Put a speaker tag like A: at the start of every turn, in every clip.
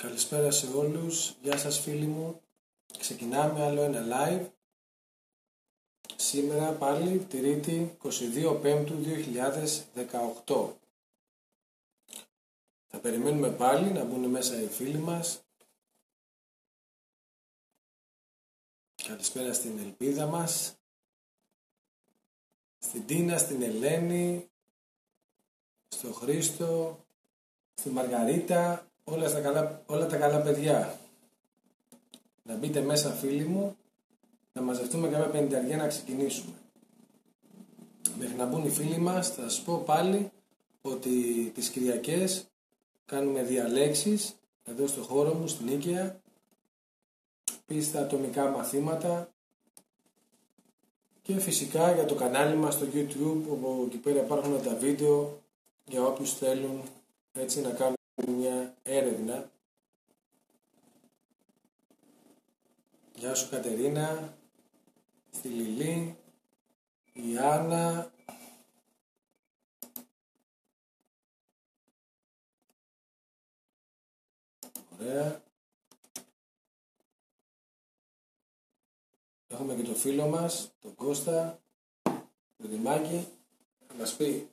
A: Καλησπέρα σε όλους, γεια σας φίλοι μου. Ξεκινάμε άλλο ένα live. Σήμερα πάλι Τρίτη 22 Πέμπτου 2018. Θα περιμένουμε πάλι να μπουν μέσα οι φίλοι μας. Καλησπέρα στην Ελπίδα μας, στην Τίνα, στην Ελένη, στο Χρήστο, στη Μαργαρίτα, όλα τα καλά παιδιά. Να μπείτε μέσα φίλοι μου, να μαζευτούμε κάποια πενταριά να ξεκινήσουμε. Μέχρι να μπουν οι φίλοι μας θα σας πω πάλι ότι τις Κυριακές κάνουμε διαλέξεις εδώ στο χώρο μου στην Οίκαια, πίστα ατομικά μαθήματα και φυσικά για το κανάλι μας στο YouTube, όπου εκεί πέρα υπάρχουν τα βίντεο για όποιους θέλουν έτσι να κάνουν μια έρευνα. Γεια σου Κατερίνα, στη Λιλή, η Άννα, ωραία. Έχουμε και το φίλο μας, τον Κώστα, τον Δημάκη, να μας πει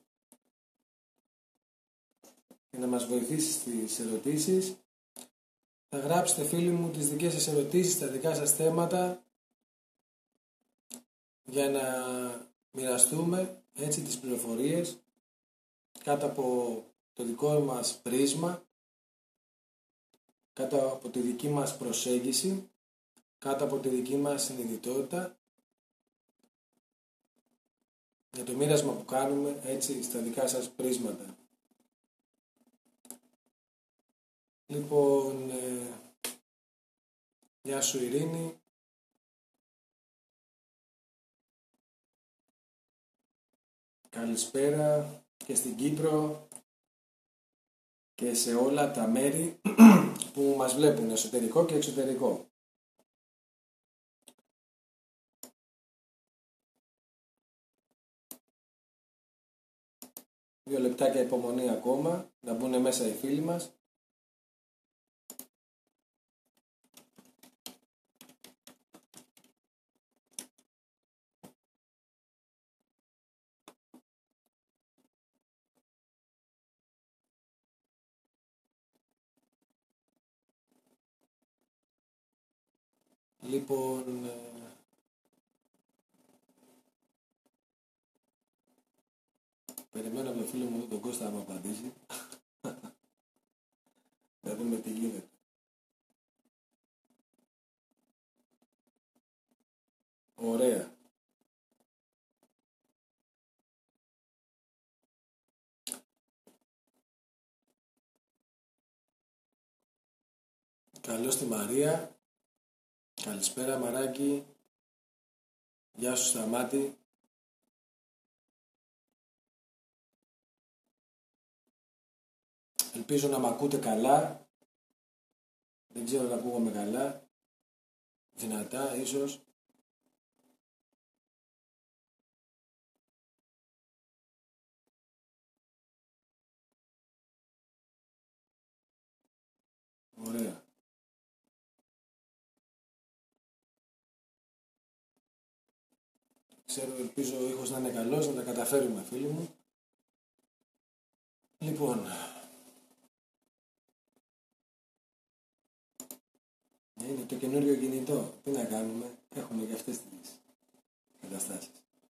A: και να μας βοηθήσει στις ερωτήσεις. Θα γράψετε φίλοι μου τις δικές σας ερωτήσεις, τα δικά σας θέματα, για να μοιραστούμε έτσι τις πληροφορίες κάτω από το δικό μας πρίσμα, κάτω από τη δική μας προσέγγιση, κάτω από τη δική μας συνειδητότητα, για το μοίρασμα που κάνουμε έτσι στα δικά σας πρίσματα. Λοιπόν, γεια σου Ειρήνη. Καλησπέρα και στην Κύπρο και σε όλα τα μέρη που μας βλέπουν, εσωτερικό και εξωτερικό. Δύο λεπτάκια υπομονή ακόμα, να μπουν μέσα οι φίλοι μας. Λοιπόν, περιμένω από το φίλο μου τον Κώστα να μου απαντήσει. Να δούμε τι γίνεται. Ωραία. Καλώς τη Μαρία. Καλησπέρα Μαράκη. Γεια σου Σταμάτη. Ελπίζω να μ' ακούτε καλά. Δεν ξέρω να ακούγομαι καλά. Δυνατά ίσως. Ωραία. Ξέρω, ελπίζω ο ήχος να είναι καλός, να τα καταφέρουμε φίλοι μου. Λοιπόν, είναι το καινούριο κινητό. Τι να κάνουμε, έχουμε και αυτές τις καταστάσεις.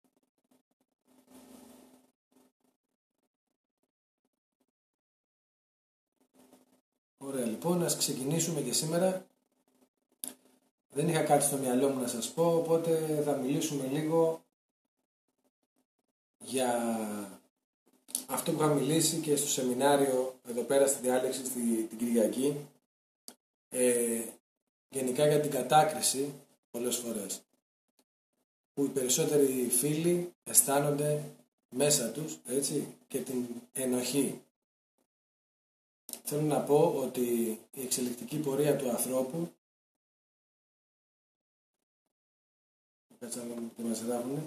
A: Ωραία, λοιπόν, ας ξεκινήσουμε και σήμερα. Δεν είχα κάτι στο μυαλό μου να σας πω, οπότε θα μιλήσουμε λίγο για αυτό που είχα μιλήσει και στο σεμινάριο εδώ πέρα στη διάλεξη την Κυριακή. Γενικά για την κατάκριση πολλές φορές, που οι περισσότεροι φίλοι αισθάνονται μέσα τους, έτσι, και την ενοχή. Θέλω να πω ότι η εξελικτική πορεία του ανθρώπου, κάτσε να δούμε τι μας γράφουνε.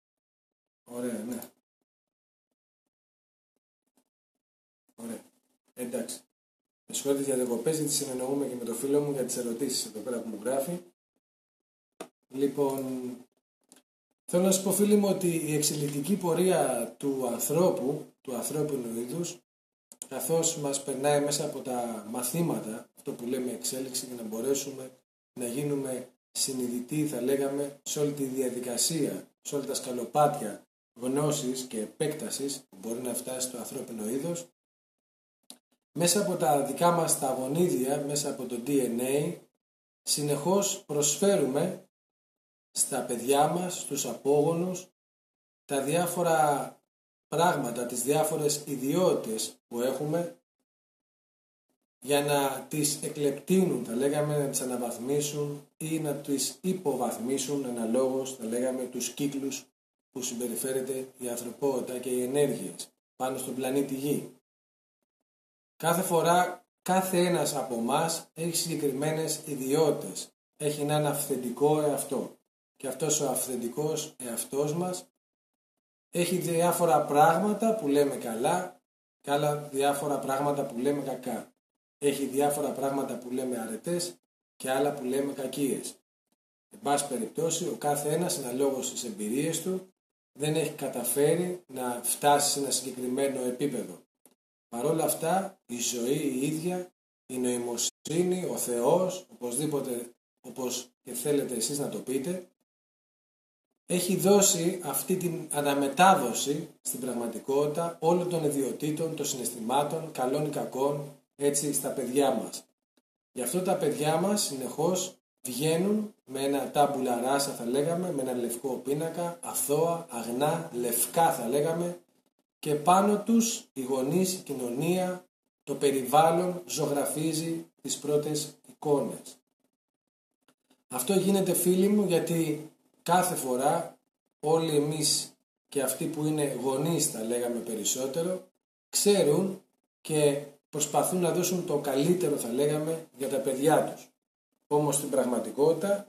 A: Ωραία, ναι. Ωραία. εντάξει. Με συγχωρείτε για διακοπές, γιατί συνεννοούμε και με το φίλο μου για τις ερωτήσεις εδώ πέρα που μου γράφει. Λοιπόν, θέλω να σας πω, φίλοι μου, ότι η εξελικτική πορεία του ανθρώπινου είδους, καθώς μας περνάει μέσα από τα μαθήματα, αυτό που λέμε εξέλιξη, για να μπορέσουμε να γίνουμε συνειδητοί, θα λέγαμε, σε όλη τη διαδικασία, σε όλα τα σκαλοπάτια γνώσης και επέκτασης που μπορεί να φτάσει στο ανθρώπινο είδος, μέσα από τα δικά μας τα γονίδια, μέσα από το DNA, συνεχώς προσφέρουμε στα παιδιά μας, στους απόγονους, τα διάφορα πράγματα, τις διάφορες ιδιότητες που έχουμε, για να τις εκλεπτύνουν, θα λέγαμε, να τις αναβαθμίσουν ή να τις υποβαθμίσουν αναλόγως, θα λέγαμε, τους κύκλους που συμπεριφέρεται η ανθρωπότητα και οι ενέργειες πάνω στον πλανήτη Γη. Κάθε φορά, κάθε ένας από εμάς έχει συγκεκριμένες ιδιότητες. Έχει έναν αυθεντικό εαυτό. Και αυτός ο αυθεντικός εαυτός μας έχει διάφορα πράγματα που λέμε καλά και άλλα διάφορα πράγματα που λέμε κακά. Έχει διάφορα πράγματα που λέμε αρετές και άλλα που λέμε κακίες. Εν πάση περιπτώσει, ο κάθε ένας, αναλόγως στις εμπειρίες του, δεν έχει καταφέρει να φτάσει σε ένα συγκεκριμένο επίπεδο. Παρ' όλα αυτά, η ζωή η ίδια, η νοημοσύνη, ο Θεός, οπωσδήποτε, όπως και θέλετε εσείς να το πείτε, έχει δώσει αυτή την αναμετάδοση στην πραγματικότητα όλων των ιδιωτήτων, των συναισθημάτων, καλών ή κακών, έτσι, στα παιδιά μας. Γι' αυτό τα παιδιά μας συνεχώς βγαίνουν με ένα τάμπουλα ράσα, θα λέγαμε, με ένα λευκό πίνακα, αθώα, αγνά, λευκά θα λέγαμε, και πάνω τους οι γονείς, η κοινωνία, το περιβάλλον ζωγραφίζει τις πρώτες εικόνες. Αυτό γίνεται, φίλοι μου, γιατί κάθε φορά όλοι εμείς και αυτοί που είναι γονείς, θα λέγαμε περισσότερο, ξέρουν και προσπαθούν να δώσουν το καλύτερο, θα λέγαμε, για τα παιδιά τους. Όμως στην πραγματικότητα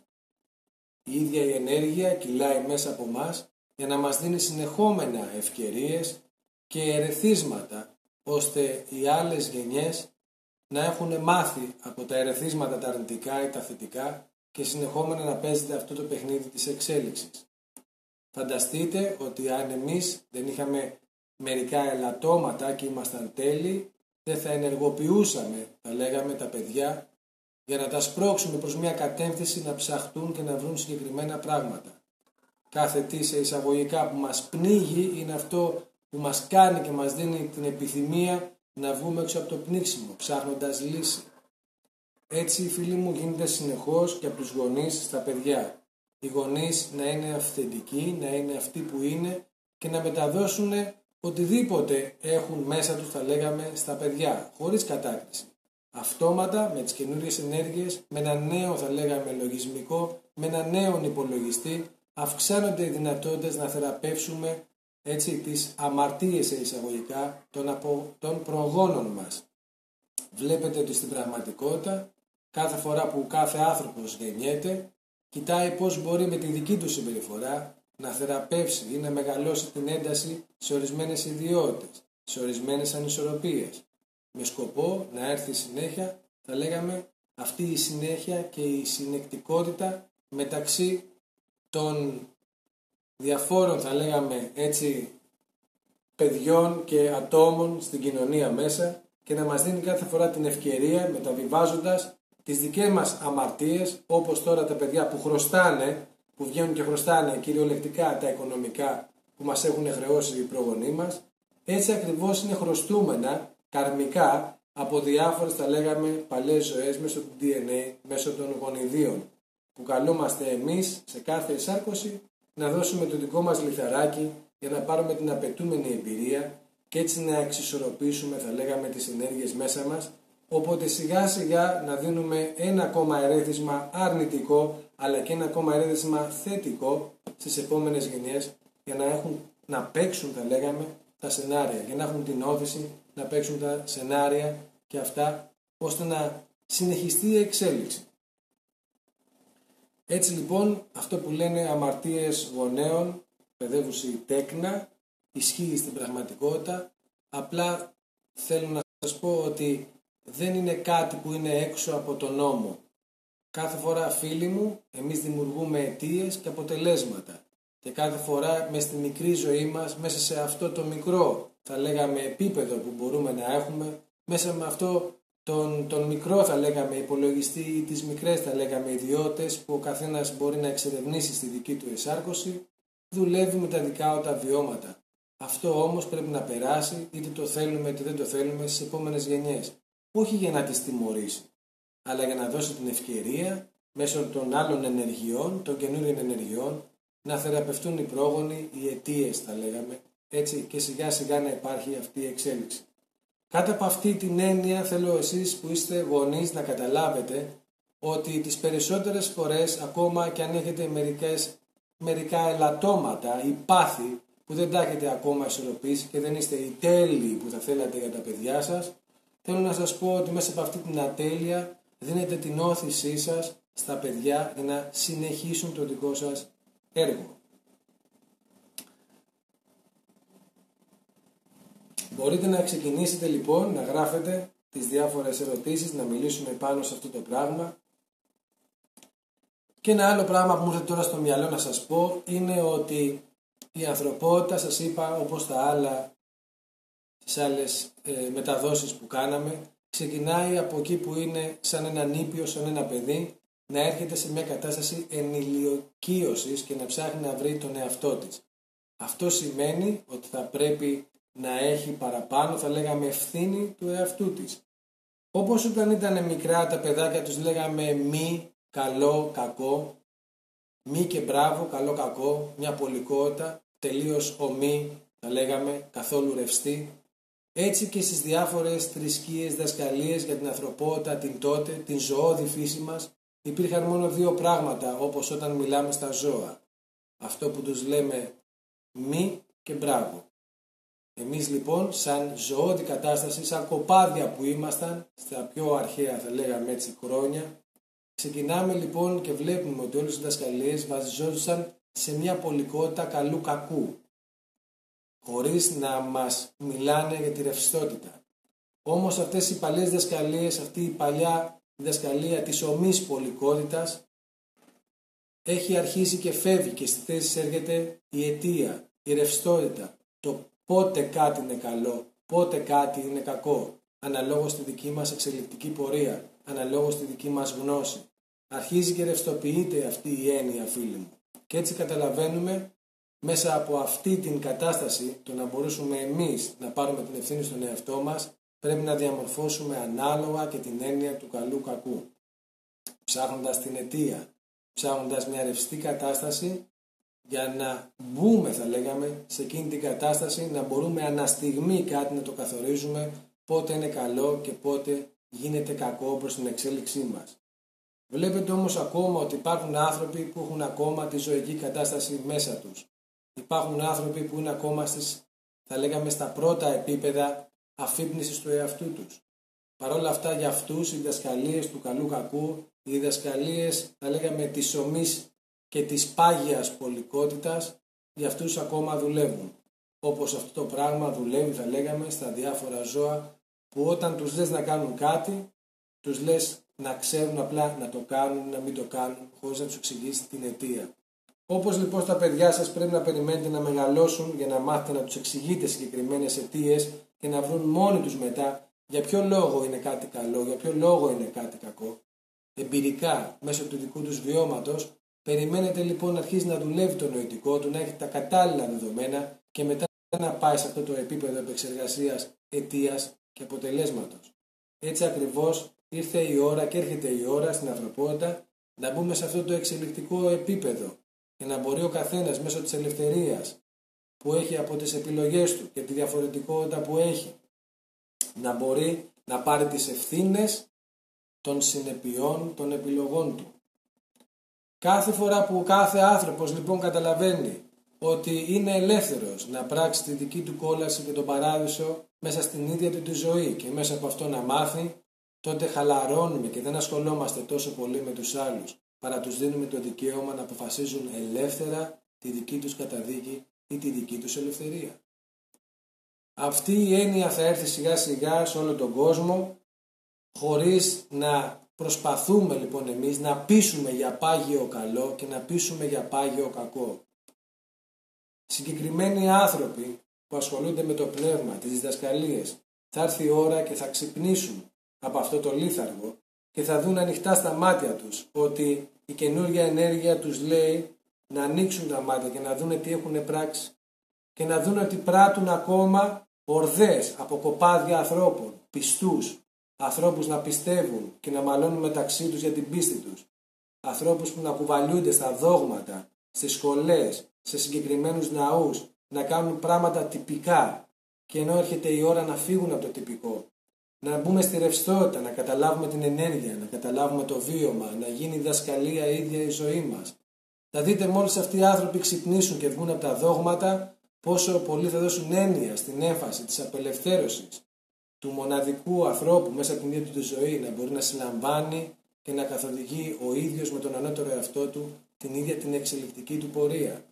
A: η ίδια η ενέργεια κυλάει μέσα από μας για να μας δίνει συνεχόμενα ευκαιρίες και ερεθίσματα, ώστε οι άλλες γενιές να έχουν μάθει από τα ερεθίσματα τα αρνητικά ή τα θετικά και συνεχόμενα να παίζεται αυτό το παιχνίδι της εξέλιξης. Φανταστείτε ότι αν εμείς δεν είχαμε μερικά ελαττώματα και ήμασταν τέλειοι, δεν θα ενεργοποιούσαμε, θα λέγαμε, τα παιδιά για να τα σπρώξουμε προς μια κατεύθυνση να ψαχτούν και να βρουν συγκεκριμένα πράγματα. Κάθε τι σε εισαγωγικά που μας πνίγει είναι αυτό που μας κάνει και μας δίνει την επιθυμία να βγούμε έξω από το πνίξιμο, ψάχνοντας λύση. Έτσι, φίλοι μου, γίνεται συνεχώς και από τους γονείς στα παιδιά. Οι γονείς να είναι αυθεντικοί, να είναι αυτοί που είναι και να μεταδώσουν οτιδήποτε έχουν μέσα τους, θα λέγαμε, στα παιδιά, χωρίς κατάκριση. Αυτόματα, με τις καινούριες ενέργειες, με ένα νέο, θα λέγαμε, λογισμικό, με ένα νέο υπολογιστή, αυξάνονται οι δυνατότητες να θεραπεύσουμε, έτσι, τις αμαρτίες εισαγωγικά των προγόνων μας. Βλέπετε ότι στην πραγματικότητα, κάθε φορά που κάθε άνθρωπος γεννιέται, κοιτάει πώς μπορεί με τη δική του συμπεριφορά να θεραπεύσει ή να μεγαλώσει την ένταση σε ορισμένες ιδιότητες, σε ορισμένες ανισορροπίες, με σκοπό να έρθει συνέχεια, θα λέγαμε, αυτή η συνέχεια και η συνεκτικότητα μεταξύ των διαφόρων, θα λέγαμε έτσι, παιδιών και ατόμων στην κοινωνία μέσα, και να μας δίνει κάθε φορά την ευκαιρία, μεταβιβάζοντας τις δικές μας αμαρτίες, όπως τώρα τα παιδιά που χρωστάνε, που βγαίνουν και χρωστάνε κυριολεκτικά τα οικονομικά που μας έχουν χρεώσει οι προγονείς μας, έτσι ακριβώς είναι χρωστούμενα καρμικά από διάφορες, θα λέγαμε, παλιές ζωές μέσω του DNA, μέσω των γονιδίων, που καλούμαστε εμείς σε κάθε εισάρκωση να δώσουμε το δικό μας λιθαράκι για να πάρουμε την απαιτούμενη εμπειρία και έτσι να εξισορροπήσουμε, θα λέγαμε, τις ενέργειες μέσα μας, οπότε σιγά σιγά να δίνουμε ένα ακόμα ερέθισμα αρνητικό αλλά και ένα ακόμα ερέθισμα θετικό στις επόμενες γενιές, για να παίξουν, θα λέγαμε, τα σενάρια, για να έχουν την όθηση να παίξουν τα σενάρια και αυτά, ώστε να συνεχιστεί η εξέλιξη. Έτσι λοιπόν, αυτό που λένε αμαρτίες γονέων, παιδεύουση τέκνα, ισχύει στην πραγματικότητα, απλά θέλουν να σας πω ότι δεν είναι κάτι που είναι έξω από τον νόμο. Κάθε φορά, φίλοι μου, εμείς δημιουργούμε αιτίες και αποτελέσματα. Και κάθε φορά μες στη μικρή ζωή μας, μέσα σε αυτό το μικρό, θα λέγαμε, επίπεδο που μπορούμε να έχουμε, μέσα με αυτό τον μικρό, θα λέγαμε, υπολογιστή ή τις μικρές, θα λέγαμε, ιδιότητες που ο καθένας μπορεί να εξερευνήσει στη δική του εσάρκωση, δουλεύει με τα δικά του τα βιώματα. Αυτό όμως πρέπει να περάσει, είτε το θέλουμε είτε δεν το θέλουμε, στις επόμενες γενιές. Όχι για να τις τιμωρήσει, αλλά για να δώσει την ευκαιρία μέσω των άλλων ενεργειών, των καινούριων ενεργειών, να θεραπευτούν οι πρόγονοι, οι αιτίες θα λέγαμε, έτσι, και σιγά σιγά να υπάρχει αυτή η εξέλιξη. Κάτω από αυτή την έννοια θέλω εσείς που είστε γονείς να καταλάβετε ότι τις περισσότερες φορές, ακόμα και αν έχετε μερικά ελαττώματα ή πάθη που δεν τα έχετε ακόμα ισορροπήσει και δεν είστε οι τέλειοι που θα θέλατε για τα παιδιά σας, θέλω να σας πω ότι μέσα από αυτή την ατέλεια δίνετε την όθησή σας στα παιδιά για να συνεχίσουν το δικό σας έργο. Μπορείτε να ξεκινήσετε λοιπόν να γράφετε τις διάφορες ερωτήσεις, να μιλήσουμε πάνω σε αυτό το πράγμα. Και ένα άλλο πράγμα που μου έρχεται τώρα στο μυαλό να σας πω είναι ότι η ανθρωπότητα, σας είπα, όπως τα άλλα, τις άλλες μεταδόσεις που κάναμε, ξεκινάει από εκεί που είναι σαν ένα νήπιο, σαν ένα παιδί, να έρχεται σε μια κατάσταση ενηλικίωσης και να ψάχνει να βρει τον εαυτό της. Αυτό σημαίνει ότι θα πρέπει να έχει παραπάνω, θα λέγαμε, ευθύνη του εαυτού της. Όπως όταν ήταν μικρά τα παιδάκια τους λέγαμε μη, καλό, κακό, μη και μπράβο, καλό, κακό, μια πολικότητα, τελείως ομή, θα λέγαμε, καθόλου ρευστή. Έτσι και στις διάφορες θρησκείες, δασκαλίες για την ανθρωπότητα την τότε, την ζωώδη φύση μας, υπήρχαν μόνο δύο πράγματα, όπως όταν μιλάμε στα ζώα. Αυτό που τους λέμε μη και μπράβο. Εμείς λοιπόν σαν ζωώδη κατάσταση, σαν κοπάδια που ήμασταν στα πιο αρχαία, θα λέγαμε έτσι, χρόνια, ξεκινάμε λοιπόν και βλέπουμε ότι όλες οι δασκαλίες βασιζόντουσαν σε μια πολικότητα καλού κακού, χωρίς να μας μιλάνε για τη ρευστότητα. Όμως αυτές οι παλιές δασκαλίες, αυτή η παλιά δασκαλία της ομής πολικότητας, έχει αρχίσει και φεύγει και στη θέση έρχεται η αιτία, η ρευστότητα, το πότε κάτι είναι καλό, πότε κάτι είναι κακό, αναλόγως στη δική μας εξελικτική πορεία, αναλόγως στη δική μας γνώση. Αρχίζει και ρευστοποιείται αυτή η έννοια, φίλοι μου. Και έτσι καταλαβαίνουμε μέσα από αυτή την κατάσταση, το να μπορούσουμε εμείς να πάρουμε την ευθύνη στον εαυτό μας, πρέπει να διαμορφώσουμε ανάλογα και την έννοια του καλού κακού. Ψάχνοντας την αιτία, ψάχνοντας μια ρευστή κατάσταση, για να μπούμε, θα λέγαμε, σε εκείνη την κατάσταση, να μπορούμε αναστιγμή κάτι να το καθορίζουμε, πότε είναι καλό και πότε γίνεται κακό προς την εξέλιξή μας. Βλέπετε όμως ακόμα ότι υπάρχουν άνθρωποι που έχουν ακόμα τη ζωική κατάσταση μέσα τους. Υπάρχουν άνθρωποι που είναι ακόμα θα λέγαμε, στα πρώτα επίπεδα αφύπνισης του εαυτού τους. Παρ' όλα αυτά, για αυτούς οι διδασκαλίες του καλού κακού, οι διδασκαλίες, θα λέγαμε, της ομής και της πάγιας πολικότητας, για αυτούς ακόμα δουλεύουν. Όπως αυτό το πράγμα δουλεύει, θα λέγαμε, στα διάφορα ζώα, που όταν τους λες να κάνουν κάτι, τους λες να ξέρουν απλά να το κάνουν, να μην το κάνουν, χωρίς να τους εξηγήσει την αιτία. Όπως λοιπόν στα παιδιά σας πρέπει να περιμένετε να μεγαλώσουν για να μάθετε να τους εξηγείτε συγκεκριμένες αιτίες και να βρουν μόνοι τους μετά για ποιο λόγο είναι κάτι καλό, για ποιο λόγο είναι κάτι κακό. Εμπειρικά, μέσω του δικού τους βιώματος, περιμένετε λοιπόν να αρχίσει να δουλεύει το νοητικό του, να έχει τα κατάλληλα δεδομένα και μετά να πάει σε αυτό το επίπεδο επεξεργασίας αιτίας και αποτελέσματος. Έτσι ακριβώς ήρθε η ώρα και έρχεται η ώρα στην ανθρωπότητα να μπούμε σε αυτό το εξελικτικό επίπεδο και να μπορεί ο καθένας μέσω της ελευθερίας που έχει από τις επιλογές του και τη διαφορετικότητα που έχει να μπορεί να πάρει τις ευθύνες των συνεπειών των επιλογών του. Κάθε φορά που κάθε άνθρωπος λοιπόν καταλαβαίνει ότι είναι ελεύθερος να πράξει τη δική του κόλαση και τον παράδεισο μέσα στην ίδια του τη ζωή και μέσα από αυτό να μάθει, τότε χαλαρώνουμε και δεν ασχολόμαστε τόσο πολύ με τους άλλους, παρά τους δίνουμε το δικαίωμα να αποφασίζουν ελεύθερα τη δική τους καταδίκη ή τη δική τους ελευθερία. Αυτή η έννοια θα έρθει σιγά σιγά σε όλο τον κόσμο, χωρίς να προσπαθούμε λοιπόν εμείς να πείσουμε για πάγιο καλό και να πείσουμε για πάγιο κακό. Συγκεκριμένοι άνθρωποι που ασχολούνται με το πνεύμα, τις διδασκαλίες, θα έρθει η ώρα και θα ξυπνήσουν από αυτό το λίθαργο και θα δουν ανοιχτά στα μάτια τους ότι η καινούργια ενέργεια τους λέει να ανοίξουν τα μάτια και να δουν τι έχουν πράξει και να δουν ότι πράττουν ακόμα ορδές από κοπάδια ανθρώπων, πιστούς, ανθρώπους να πιστεύουν και να μαλώνουν μεταξύ τους για την πίστη τους, ανθρώπους που να κουβαλιούνται στα δόγματα, στις σχολές, σε συγκεκριμένους ναούς, να κάνουν πράγματα τυπικά και ενώ έρχεται η ώρα να φύγουν από το τυπικό, να μπούμε στη ρευστότητα, να καταλάβουμε την ενέργεια, να καταλάβουμε το βίωμα, να γίνει διδασκαλία η ίδια η ζωή μας. Θα δείτε μόλις αυτοί οι άνθρωποι ξυπνήσουν και βγουν από τα δόγματα, πόσο πολύ θα δώσουν έννοια στην έμφαση της απελευθέρωσης του μοναδικού ανθρώπου μέσα από την ίδια του τη ζωή, να μπορεί να συλλαμβάνει και να καθοδηγεί ο ίδιος με τον ανώτερο εαυτό του την ίδια την εξελικτική του πορεία.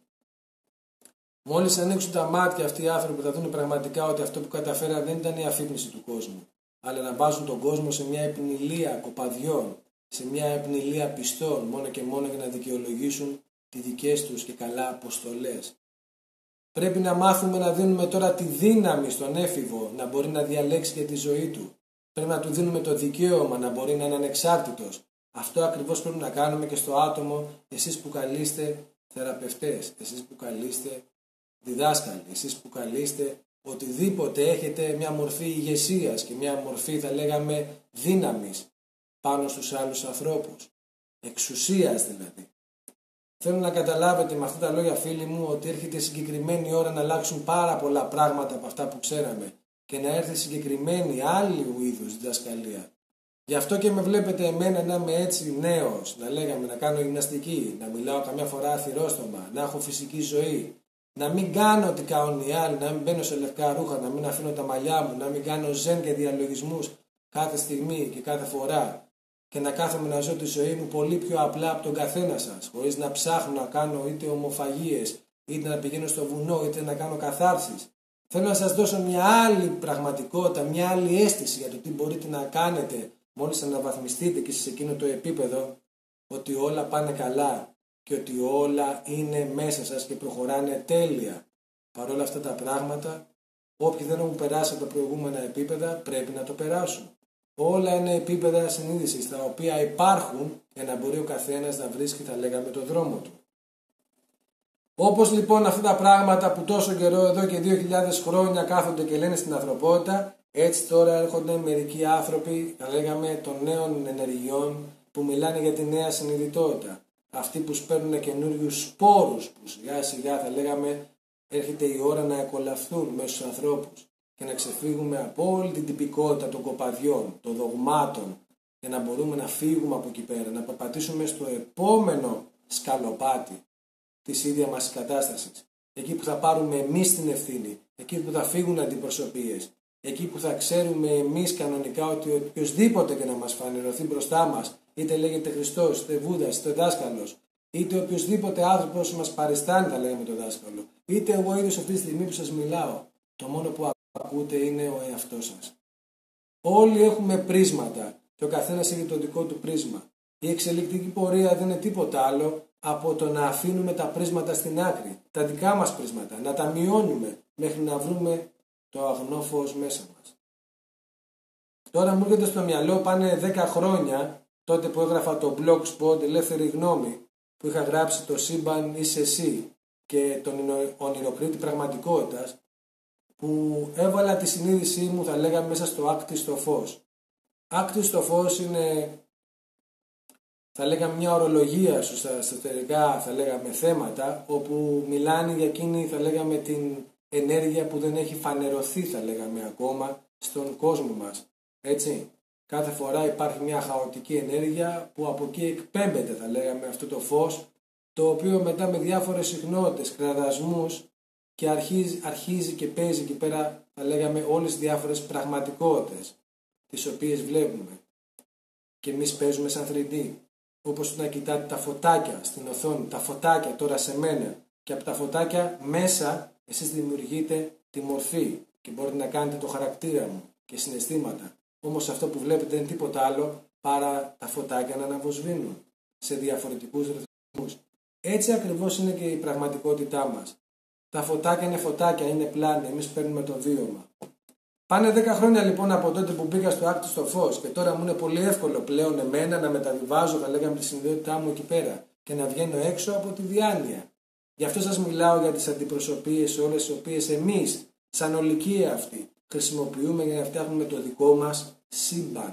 A: Μόλις ανοίξουν τα μάτια αυτοί οι άνθρωποι θα δουν πραγματικά ότι αυτό που καταφέραν δεν ήταν η αφύπνιση του κόσμου, αλλά να βάζουν τον κόσμο σε μια επινηλία κοπαδιών, σε μια επινηλία πιστών, μόνο και μόνο για να δικαιολογήσουν τις δικές τους και καλά αποστολές. Πρέπει να μάθουμε να δίνουμε τώρα τη δύναμη στον έφηβο να μπορεί να διαλέξει για τη ζωή του. Πρέπει να του δίνουμε το δικαίωμα να μπορεί να είναι ανεξάρτητος. Αυτό ακριβώς πρέπει να κάνουμε και στο άτομο, εσείς που καλείστε θεραπευτές, εσείς που καλείστε διδάσκαλοι, εσείς που καλείστε οτιδήποτε έχετε μια μορφή ηγεσίας και μια μορφή θα λέγαμε δύναμης πάνω στους άλλους ανθρώπους. Εξουσίας δηλαδή. Θέλω να καταλάβετε με αυτά τα λόγια φίλοι μου ότι έρχεται συγκεκριμένη ώρα να αλλάξουν πάρα πολλά πράγματα από αυτά που ξέραμε και να έρθει συγκεκριμένη άλλη είδους διδασκαλία. Γι' αυτό και με βλέπετε εμένα να είμαι έτσι νέος, να λέγαμε να κάνω γυμναστική, να μιλάω καμιά φορά αθυρόστομα, να έχω φυσική ζωή, να μην κάνω ό,τι κάνουν οι άλλοι, να μην μπαίνω σε λευκά ρούχα, να μην αφήνω τα μαλλιά μου, να μην κάνω ζεν και διαλογισμούς κάθε στιγμή και κάθε φορά και να κάθομαι να ζω τη ζωή μου πολύ πιο απλά από τον καθένα σας, χωρίς να ψάχνω να κάνω είτε ομοφαγίες, είτε να πηγαίνω στο βουνό, είτε να κάνω καθάρσεις. Θέλω να σας δώσω μια άλλη πραγματικότητα, μια άλλη αίσθηση για το τι μπορείτε να κάνετε μόλις αναβαθμιστείτε και σε εκείνο το επίπεδο, ότι όλα πάνε καλά και ότι όλα είναι μέσα σας και προχωράνε τέλεια. Παρ' όλα αυτά τα πράγματα, όποιοι δεν έχουν περάσει από τα προηγούμενα επίπεδα πρέπει να το περάσουν. Όλα είναι επίπεδα συνείδησης τα οποία υπάρχουν για να μπορεί ο καθένας να βρίσκει, θα λέγαμε, το δρόμο του. Όπως λοιπόν αυτά τα πράγματα που τόσο καιρό, εδώ και 2.000 χρόνια κάθονται και λένε στην ανθρωπότητα, έτσι τώρα έρχονται μερικοί άνθρωποι, θα λέγαμε, των νέων ενεργειών που μιλάνε για τη νέα συνειδητότητα. Αυτοί που σπέρνουν καινούριους σπόρους που σιγά σιγά, θα λέγαμε, έρχεται η ώρα να εκολαφθούν μέσα στους ανθρώπους και να ξεφύγουμε από όλη την τυπικότητα των κοπαδιών, των δογμάτων, για να μπορούμε να φύγουμε από εκεί πέρα, να περπατήσουμε στο επόμενο σκαλοπάτι της ίδιας μας κατάστασης. Εκεί που θα πάρουμε εμείς την ευθύνη, εκεί που θα φύγουν αντιπροσωπείες, εκεί που θα ξέρουμε εμείς κανονικά ότι οποιοδήποτε και να μας φανερωθεί μπροστά μας, είτε λέγεται Χριστός, είτε Βούδας, είτε δάσκαλος, είτε οποιοδήποτε άνθρωπος μας παριστάνει, θα λέγαμε το δάσκαλο, είτε εγώ ίδιος αυτή τη στιγμή που σας μιλάω, το μόνο που ακούτε είναι ο εαυτός σας. Όλοι έχουμε πρίσματα και ο καθένας έχει το δικό του πρίσμα. Η εξελικτική πορεία δεν είναι τίποτα άλλο από το να αφήνουμε τα πρίσματα στην άκρη, τα δικά μας πρίσματα, να τα μειώνουμε μέχρι να βρούμε το αγνό φως μέσα μας. Τώρα μου έρχεται στο μυαλό, πάνε 10 χρόνια, τότε που έγραφα το blogspot Ελεύθερη Γνώμη, που είχα γράψει το σύμπαν είσαι εσύ και τον ονειροκρίτη πραγματικότητας, που έβαλα τη συνείδησή μου, θα λέγαμε, μέσα στο άκτιστο φως. Άκτιστο φως είναι, θα λέγαμε, μια ορολογία στα εσωτερικά, θα λέγαμε, θέματα, όπου μιλάνε για εκείνη, θα λέγαμε, την ενέργεια που δεν έχει φανερωθεί, θα λέγαμε, ακόμα στον κόσμο μας. Έτσι, κάθε φορά υπάρχει μια χαοτική ενέργεια που από εκεί εκπέμπεται, θα λέγαμε, αυτό το φως, το οποίο μετά με διάφορες συχνότητες, κραδασμούς και αρχίζει και παίζει εκεί πέρα, θα λέγαμε, όλες τις διάφορες πραγματικότητες τις οποίες βλέπουμε και εμείς παίζουμε σαν 3D, όπως να κοιτάτε τα φωτάκια στην οθόνη, τα φωτάκια τώρα σε μένα, και από τα φωτάκια μέσα εσείς δημιουργείτε τη μορφή, και μπορείτε να κάνετε το χαρακτήρα μου και συναισθήματα. Όμως αυτό που βλέπετε δεν είναι τίποτα άλλο παρά τα φωτάκια να αναβοσβήνουν σε διαφορετικούς ρυθμούς. Έτσι ακριβώς είναι και η πραγματικότητά μας. Τα φωτάκια είναι φωτάκια, είναι πλάνα, εμείς παίρνουμε το βίωμα. Πάνε 10 χρόνια λοιπόν από τότε που μπήκα στο άκτιστο φως και τώρα μου είναι πολύ εύκολο πλέον εμένα να μεταβιβάζω, θα λέγαμε, τη συνειδητότητά μου εκεί πέρα και να βγαίνω έξω από τη διάνοια. Γι' αυτό σας μιλάω για τις αντιπροσωπείες όλες τις οποίες εμείς, σαν ολική αυτή, χρησιμοποιούμε για να φτιάχνουμε το δικό μας σύμπαν.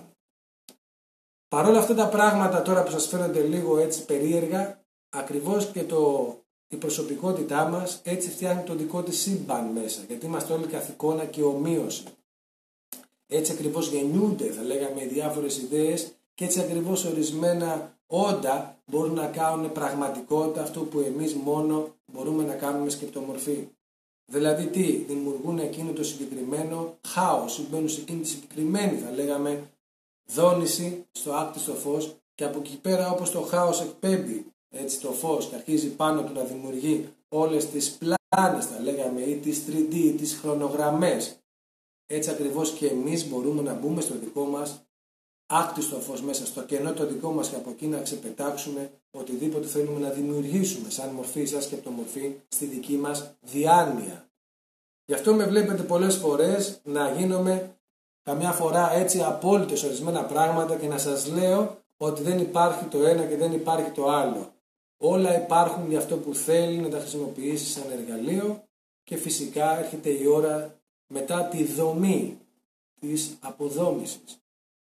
A: Παρ' όλα αυτά τα πράγματα τώρα που σας φαίνονται λίγο έτσι περίεργα, ακριβώς και η προσωπικότητά μας έτσι φτιάχνει το δικό της σύμπαν μέσα, γιατί είμαστε όλοι καθ' εικόνα και ομοίωση. Έτσι ακριβώς γεννιούνται, θα λέγαμε, οι διάφορες ιδέες και έτσι ακριβώς ορισμένα όντα μπορούν να κάνουν πραγματικότητα αυτό που εμείς μόνο μπορούμε να κάνουμε σκεπτομορφή. Δηλαδή τι, δημιουργούν εκείνο το συγκεκριμένο χάος, μπαίνουν σε εκείνη τη συγκεκριμένη, θα λέγαμε, δόνηση στο άκτιστο φως και από εκεί πέρα όπως το χάος εκπέμπει έτσι το φως και αρχίζει πάνω του να δημιουργεί όλες τις πλάνες, θα λέγαμε, ή τις 3D ή τις χρονογραμμές. Έτσι ακριβώς και εμείς μπορούμε να μπούμε στο δικό μας άκτιστο φως μέσα στο κενό το δικό μας και από εκεί να ξεπετάξουμε οτιδήποτε θέλουμε να δημιουργήσουμε σαν μορφή, σαν σκεπτομορφή στη δική μας διάνοια. Γι' αυτό με βλέπετε πολλές φορές να γίνομαι καμιά φορά έτσι απόλυτος ορισμένα πράγματα και να σας λέω ότι δεν υπάρχει το ένα και δεν υπάρχει το άλλο. Όλα υπάρχουν για αυτό που θέλει να τα χρησιμοποιήσει σαν εργαλείο και φυσικά έρχεται η ώρα μετά τη δομή της αποδόμησης.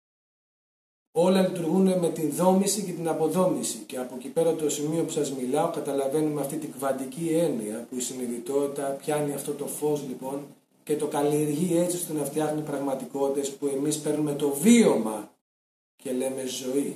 A: Όλα λειτουργούν με την δόμηση και την αποδόμηση και από εκεί πέρα το σημείο που σας μιλάω καταλαβαίνουμε αυτή την κβαντική έννοια που η συνειδητότητα πιάνει αυτό το φως λοιπόν και το καλλιεργεί έτσι ώστε να φτιάχνει πραγματικότητες που εμείς παίρνουμε το βίωμα και λέμε ζωή.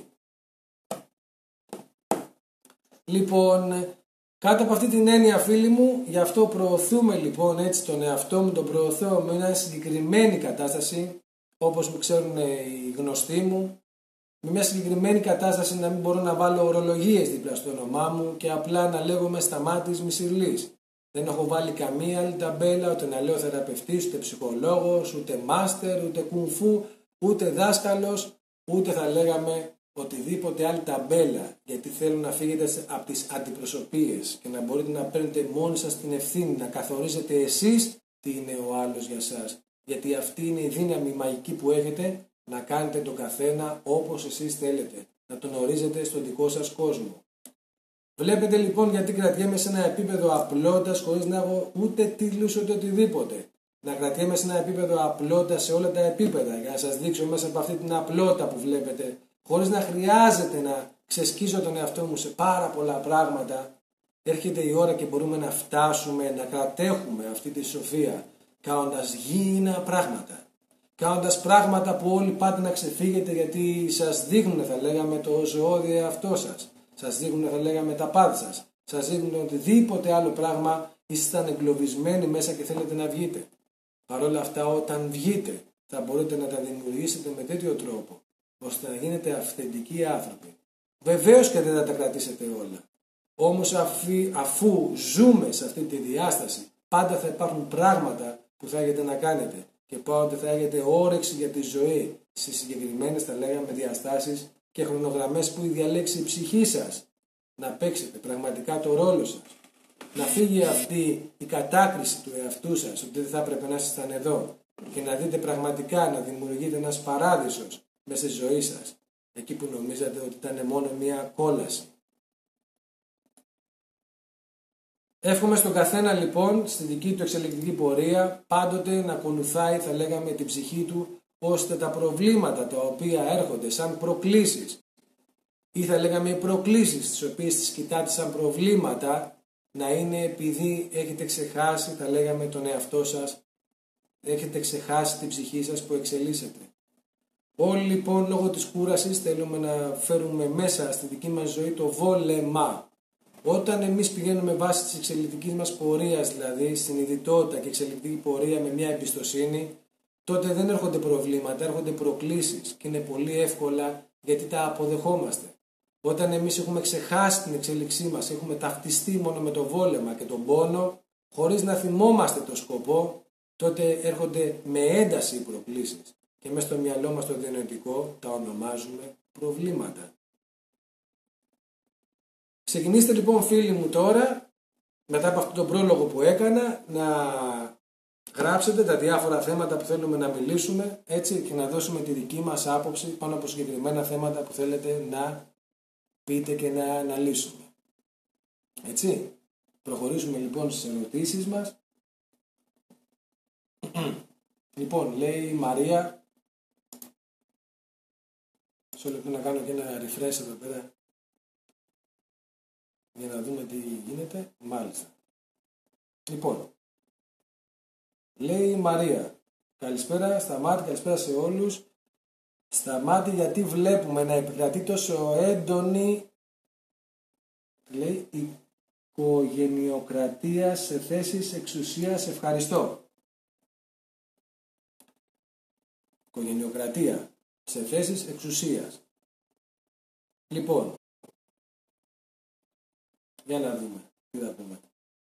A: Λοιπόν, κάτω από αυτή την έννοια φίλοι μου, γι' αυτό προωθούμε λοιπόν έτσι τον εαυτό μου, τον προωθώ με μια συγκεκριμένη κατάσταση, όπως μου ξέρουν οι γνωστοί μου, με μια συγκεκριμένη κατάσταση να μην μπορώ να βάλω ορολογίες δίπλα στο όνομά μου και απλά να λέγομαι Σταμάτης Μισηλής. Δεν έχω βάλει καμία άλλη ταμπέλα, ούτε να λέω θεραπευτής, ούτε ψυχολόγος, ούτε μάστερ, ούτε κουνφού, ούτε δάσκαλος, ούτε θα λέγαμε οτιδήποτε άλλη ταμπέλα, γιατί θέλω να φύγετε από τις αντιπροσωπείες και να μπορείτε να παίρνετε μόνοι σας την ευθύνη, να καθορίζετε εσείς τι είναι ο άλλος για σας. Γιατί αυτή είναι η δύναμη μαγική που έχετε να κάνετε τον καθένα όπως εσείς θέλετε, να τον ορίζετε στον δικό σας κόσμο. Βλέπετε λοιπόν γιατί κρατιέμαι σε ένα επίπεδο απλότητας χωρίς να έχω ούτε τίτλους ούτε οτιδήποτε. Να κρατιέμαι σε ένα επίπεδο απλότητας σε όλα τα επίπεδα για να σας δείξω μέσα από αυτή την απλότητα που βλέπετε, χωρίς να χρειάζεται να ξεσκίσω τον εαυτό μου σε πάρα πολλά πράγματα. Έρχεται η ώρα και μπορούμε να φτάσουμε, να κρατέχουμε αυτή τη σοφία, κάνοντας γήινα πράγματα. Κάνοντας πράγματα που όλοι πάτε να ξεφύγετε γιατί σας δείχνουν, θα λέγαμε, το ζωώδιο εαυτό σας. Σας δείχνουν, θα λέγαμε, τα πάθη σας. Σας δείχνουν οτιδήποτε άλλο πράγμα ήσασταν εγκλωβισμένοι μέσα και θέλετε να βγείτε. Παρ' όλα αυτά, όταν βγείτε, θα μπορείτε να τα δημιουργήσετε με τέτοιο τρόπο, ώστε να γίνετε αυθεντικοί άνθρωποι. Βεβαίως και δεν θα τα κρατήσετε όλα. Όμως αφού ζούμε σε αυτή τη διάσταση, πάντα θα υπάρχουν πράγματα που θα έχετε να κάνετε και πάντοτε θα έχετε όρεξη για τη ζωή σε συγκεκριμένες, θα λέγαμε, διαστάσεις και χρονογραμμές που διαλέξει η ψυχή σας. Να παίξετε πραγματικά το ρόλο σας. Να φύγει αυτή η κατάκριση του εαυτού σας ότι δεν θα έπρεπε να ήσασταν εδώ και να δείτε πραγματικά να δημιουργείτε ένας παράδεισος μέσα στη ζωή σας, εκεί που νομίζατε ότι ήταν μόνο μια κόλαση. Εύχομαι στον καθένα λοιπόν στη δική του εξελικτική πορεία πάντοτε να ακολουθάει, θα λέγαμε, την ψυχή του, ώστε τα προβλήματα τα οποία έρχονται σαν προκλήσεις ή θα λέγαμε οι προκλήσεις τις οποίες τις κοιτάτε σαν προβλήματα να είναι επειδή έχετε ξεχάσει, θα λέγαμε, τον εαυτό σας, έχετε ξεχάσει την ψυχή σας που εξελίσσεται. Όλοι λοιπόν λόγω της κούρασης θέλουμε να φέρουμε μέσα στη δική μας ζωή το βόλεμα. Όταν εμείς πηγαίνουμε βάσει της εξελικτικής μας πορείας, δηλαδή συνειδητότητα και εξελικτική πορεία με μια εμπιστοσύνη, τότε δεν έρχονται προβλήματα, έρχονται προκλήσεις και είναι πολύ εύκολα γιατί τα αποδεχόμαστε. Όταν εμείς έχουμε ξεχάσει την εξέλιξή μας, έχουμε ταυτιστεί μόνο με το βόλεμα και τον πόνο, χωρίς να θυμόμαστε το σκοπό, τότε έρχονται με ένταση οι προκλήσεις και μέσα στο μυαλό μας το διανοητικό τα ονομάζουμε προβλήματα. Ξεκινήστε λοιπόν φίλοι μου τώρα, μετά από αυτόν τον πρόλογο που έκανα, να γράψετε τα διάφορα θέματα που θέλουμε να μιλήσουμε, έτσι, και να δώσουμε τη δική μας άποψη πάνω από συγκεκριμένα θέματα που θέλετε να πείτε και να αναλύσουμε. Έτσι, προχωρήσουμε λοιπόν στις ερωτήσεις μας. Λοιπόν, λέει η Μαρία, σε λεπτό να κάνω και ένα refresh εδώ πέρα για να δούμε τι γίνεται. Μάλιστα. Λοιπόν, λέει η Μαρία, καλησπέρα Σταμάτη, καλησπέρα σε όλους. Σταμάτη, γιατί βλέπουμε να επικρατεί τόσο έντονη, λέει, οικογενειοκρατία σε θέσεις εξουσίας? Ευχαριστώ. Οικογενειοκρατία σε θέσεις εξουσίας. Λοιπόν, για να δούμε τι θα πούμε.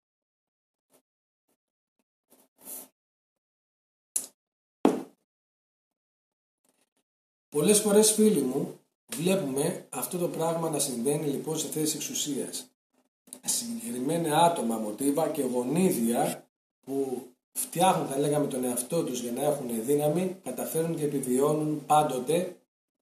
A: Πολλές φορές φίλοι μου βλέπουμε αυτό το πράγμα να συμβαίνει λοιπόν σε θέσεις εξουσίας. Συγκεκριμένα άτομα, μοτίβα και γονίδια που φτιάχνουν, θα λέγαμε, τον εαυτό τους για να έχουν δύναμη, καταφέρουν και επιβιώνουν πάντοτε.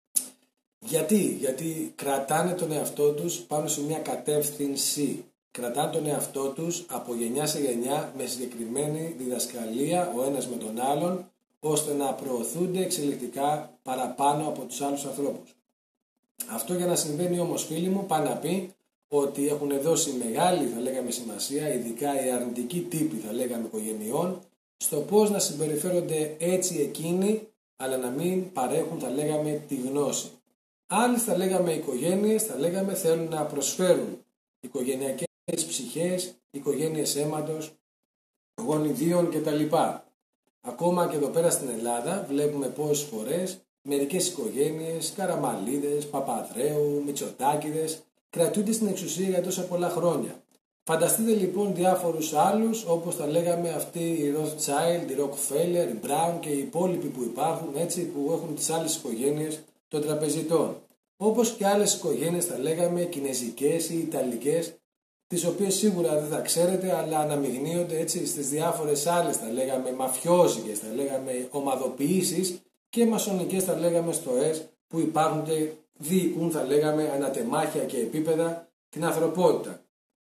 A: Γιατί κρατάνε τον εαυτό τους πάνω σε μια κατεύθυνση. Κρατάνε τον εαυτό τους από γενιά σε γενιά με συγκεκριμένη διδασκαλία ο ένας με τον άλλον, ώστε να προωθούνται εξελικτικά παραπάνω από τους άλλους ανθρώπους. Αυτό για να συμβαίνει όμως φίλοι μου, πάει να πει ότι έχουν δώσει μεγάλη, θα λέγαμε, σημασία, ειδικά οι αρνητικοί τύποι, θα λέγαμε, οικογενειών, στο πώς να συμπεριφέρονται έτσι εκείνοι, αλλά να μην παρέχουν, θα λέγαμε, τη γνώση. Άλλοι, θα λέγαμε, οικογένειες, θα λέγαμε, θέλουν να προσφέρουν οικογενειακές ψυχές, οικογένειες αίματος, γονιδίων κτλ. Ακόμα και εδώ πέρα στην Ελλάδα βλέπουμε πόσες φορές μερικές οικογένειες, Καραμαλίδες, Παπανδρέου, Μητσοτάκηδες, κρατούνται στην εξουσία για τόσα πολλά χρόνια. Φανταστείτε λοιπόν διάφορους άλλους, όπως τα λέγαμε αυτοί οι Rothschild, οι Rockefeller, οι Brown και οι υπόλοιποι που υπάρχουν, έτσι, που έχουν τις άλλες οικογένειες των τραπεζιτών. Όπως και άλλες οικογένειες, θα λέγαμε, κινεζικές ή ιταλικές, τις οποίες σίγουρα δεν θα ξέρετε, αλλά αναμειγνύονται έτσι στις διάφορες άλλες, θα λέγαμε, μαφιόζικες, θα λέγαμε, ομαδοποιήσεις και μασονικές, θα λέγαμε, στοές που υπάρχουν και διοικούν, θα λέγαμε, ανατεμάχια και επίπεδα την ανθρωπότητα.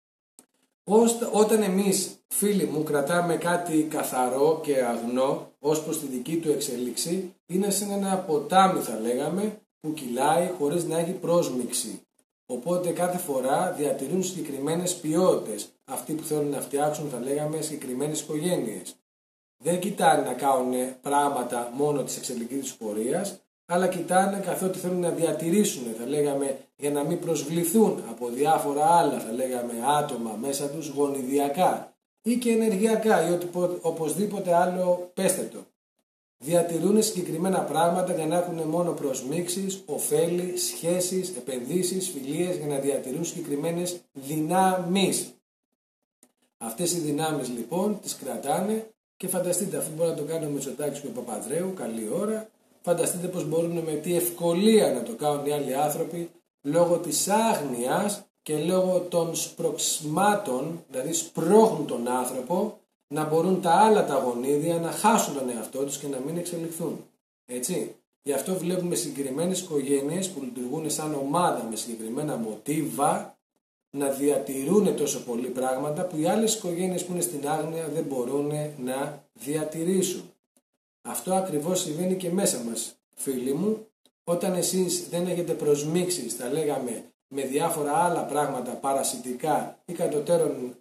A: Όταν εμείς, φίλοι μου, κρατάμε κάτι καθαρό και αγνό ως προς τη δική του εξέλιξη, είναι σαν ένα ποτάμι, θα λέγαμε, που κυλάει χωρίς να έχει πρόσμιξη. Οπότε κάθε φορά διατηρούν συγκεκριμένες ποιότητες αυτοί που θέλουν να φτιάξουν, θα λέγαμε, συγκεκριμένες οικογένειες. Δεν κοιτάνε να κάνουν πράγματα μόνο της εξελικτικής πορείας, αλλά κοιτάνε καθότι θέλουν να διατηρήσουν, θα λέγαμε, για να μην προσβληθούν από διάφορα άλλα, θα λέγαμε, άτομα μέσα τους γονιδιακά ή και ενεργειακά ή οπωσδήποτε άλλο πέστε το. Διατηρούν συγκεκριμένα πράγματα για να έχουν μόνο προσμίξεις, ωφέλη, σχέσεις, επενδύσεις, φιλίες, για να διατηρούν συγκεκριμένες δυνάμεις. Αυτές οι δυνάμεις λοιπόν τις κρατάνε και φανταστείτε, αφού μπορεί να το κάνει ο Μητσοτάκης και ο Παπανδρέου, καλή ώρα, φανταστείτε πως μπορούν με τι ευκολία να το κάνουν οι άλλοι άνθρωποι λόγω της άγνοιας και λόγω των σπροξμάτων, δηλαδή σπρώχνουν τον άνθρωπο, να μπορούν τα άλλα τα γονίδια να χάσουν τον εαυτό τους και να μην εξελιχθούν. Έτσι. Γι' αυτό βλέπουμε συγκεκριμένες οικογένειες που λειτουργούν σαν ομάδα με συγκεκριμένα μοτίβα να διατηρούν τόσο πολλοί πράγματα που οι άλλες οικογένειες που είναι στην άγνοια δεν μπορούν να διατηρήσουν. Αυτό ακριβώς συμβαίνει και μέσα μας, φίλοι μου, όταν εσείς δεν έχετε προσμίξεις, θα λέγαμε, με διάφορα άλλα πράγματα παρασιτικά ή κατωτέρων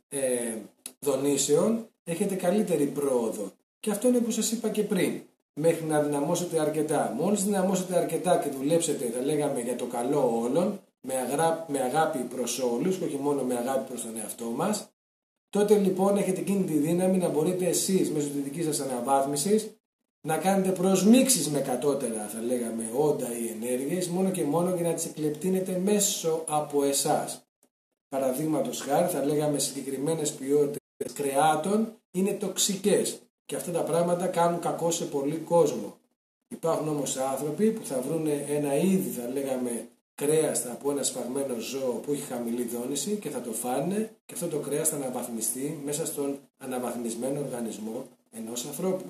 A: δονήσεων, έχετε καλύτερη πρόοδο. Και αυτό είναι που σας είπα και πριν, μέχρι να δυναμώσετε αρκετά. Μόλις δυναμώσετε αρκετά και δουλέψετε, θα λέγαμε, για το καλό όλων, με αγάπη προς όλους και όχι μόνο με αγάπη προς τον εαυτό μας, τότε λοιπόν έχετε εκείνη τη δύναμη να μπορείτε εσείς μέσω της δικής σας αναβάθμισης να κάνετε προσμίξεις με κατώτερα, θα λέγαμε, όντα ή ενέργειες, μόνο και μόνο για να τις εκλεπτύνετε μέσω από εσάς. Παραδείγματος χάρη, θα λέγαμε, συγκεκριμένες ποιότητες κρεάτων είναι τοξικές και αυτά τα πράγματα κάνουν κακό σε πολύ κόσμο. Υπάρχουν όμως άνθρωποι που θα βρουν ένα είδη, θα λέγαμε, κρέας από ένα σφαγμένο ζώο που έχει χαμηλή δόνηση και θα το φάνε και αυτό το κρέας θα αναβαθμιστεί μέσα στον αναβαθμισμένο οργανισμό ενός ανθρώπου.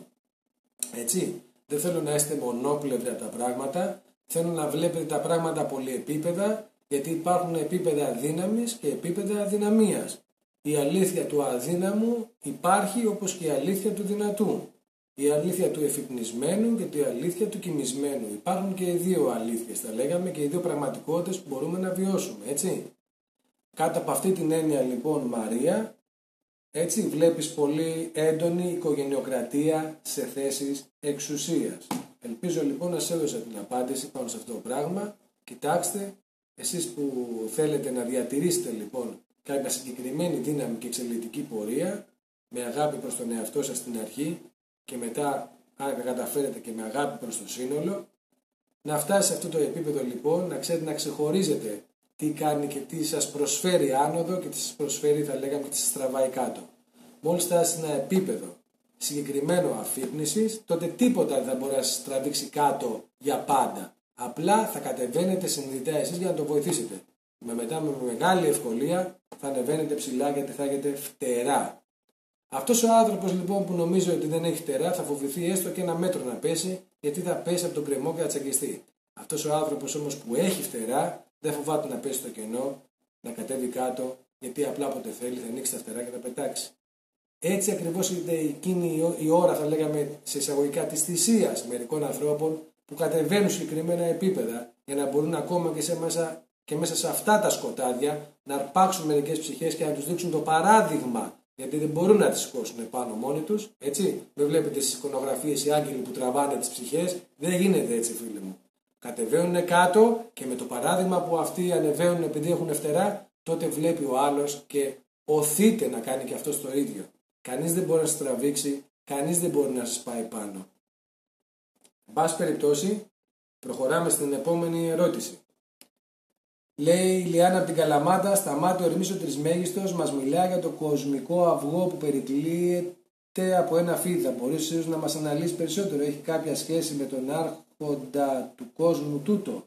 A: Έτσι, δεν θέλω να είστε μονόπλευρα τα πράγματα, θέλω να βλέπετε τα πράγματα πολυεπίπεδα, γιατί υπάρχουν επίπεδα δύναμης και επίπεδα αδυναμίας. Η αλήθεια του αδύναμου υπάρχει όπως και η αλήθεια του δυνατού. Η αλήθεια του εφυπνισμένου και η αλήθεια του κοιμισμένου. Υπάρχουν και οι δύο αλήθειες, θα λέγαμε, και οι δύο πραγματικότητες που μπορούμε να βιώσουμε, έτσι. Κάτω από αυτή την έννοια λοιπόν, Μαρία, έτσι βλέπεις πολύ έντονη οικογενειοκρατία σε θέσεις εξουσίας. Ελπίζω λοιπόν να σε έδωσα την απάντηση πάνω σε αυτό το πράγμα. Κοιτάξτε, εσείς που θέλετε να διατηρήσετε λοιπόν κάποια συγκεκριμένη δύναμη και εξελικτική πορεία, με αγάπη προς τον εαυτό σας στην αρχή και μετά, αν καταφέρετε, και με αγάπη προς το σύνολο, να φτάσει σε αυτό το επίπεδο λοιπόν, να ξέρετε να ξεχωρίζετε τι κάνει και τι σας προσφέρει άνοδο και τι σας προσφέρει, θα λέγαμε, και τι σας τραβάει κάτω. Μόλις φτάσει σε ένα επίπεδο συγκεκριμένο αφύπνισης, τότε τίποτα δεν θα μπορεί να σας τραβήξει κάτω για πάντα. Απλά θα κατεβαίνετε συνειδητά εσείς για να το βοηθήσετε. Μετά με μεγάλη ευκολία θα ανεβαίνετε ψηλά γιατί θα έχετε φτερά. Αυτός ο άνθρωπος λοιπόν που νομίζει ότι δεν έχει φτερά θα φοβηθεί έστω και ένα μέτρο να πέσει, γιατί θα πέσει από τον κρεμό και θα τσακιστεί. Αυτός ο άνθρωπος όμως που έχει φτερά δεν φοβάται να πέσει στο κενό, να κατέβει κάτω, γιατί απλά όποτε θέλει θα ανοίξει τα φτερά και θα πετάξει. Έτσι ακριβώς είναι εκείνη η ώρα, θα λέγαμε σε εισαγωγικά, της θυσίας μερικών ανθρώπων που κατεβαίνουν συγκεκριμένα επίπεδα για να μπορούν ακόμα και μέσα σε αυτά τα σκοτάδια να αρπάξουν μερικές ψυχές και να τους δείξουν το παράδειγμα. Γιατί δεν μπορούν να τις σηκώσουν πάνω μόνοι τους. Έτσι, δεν βλέπετε στις εικονογραφίες οι άγγελοι που τραβάνε τις ψυχές. Δεν γίνεται έτσι, φίλοι μου. Κατεβαίνουν κάτω και με το παράδειγμα που αυτοί ανεβαίνουν επειδή έχουν φτερά, τότε βλέπει ο άλλος και οθείται να κάνει και αυτό το ίδιο. Κανείς δεν μπορεί να σας τραβήξει, κανείς δεν μπορεί να σας πάει πάνω. Εν πάση περιπτώσει, προχωράμε στην επόμενη ερώτηση. Λέει η Λιάννα από την Καλαμάτα, σταμάτη ο Ερμής ο Τρισμέγιστος, μας μιλάει για το κοσμικό αυγό που περικλείεται από ένα φίδι. Θα μπορείς ίσως να μας αναλύσει περισσότερο, έχει κάποια σχέση με τον άρχοντα του κόσμου τούτο?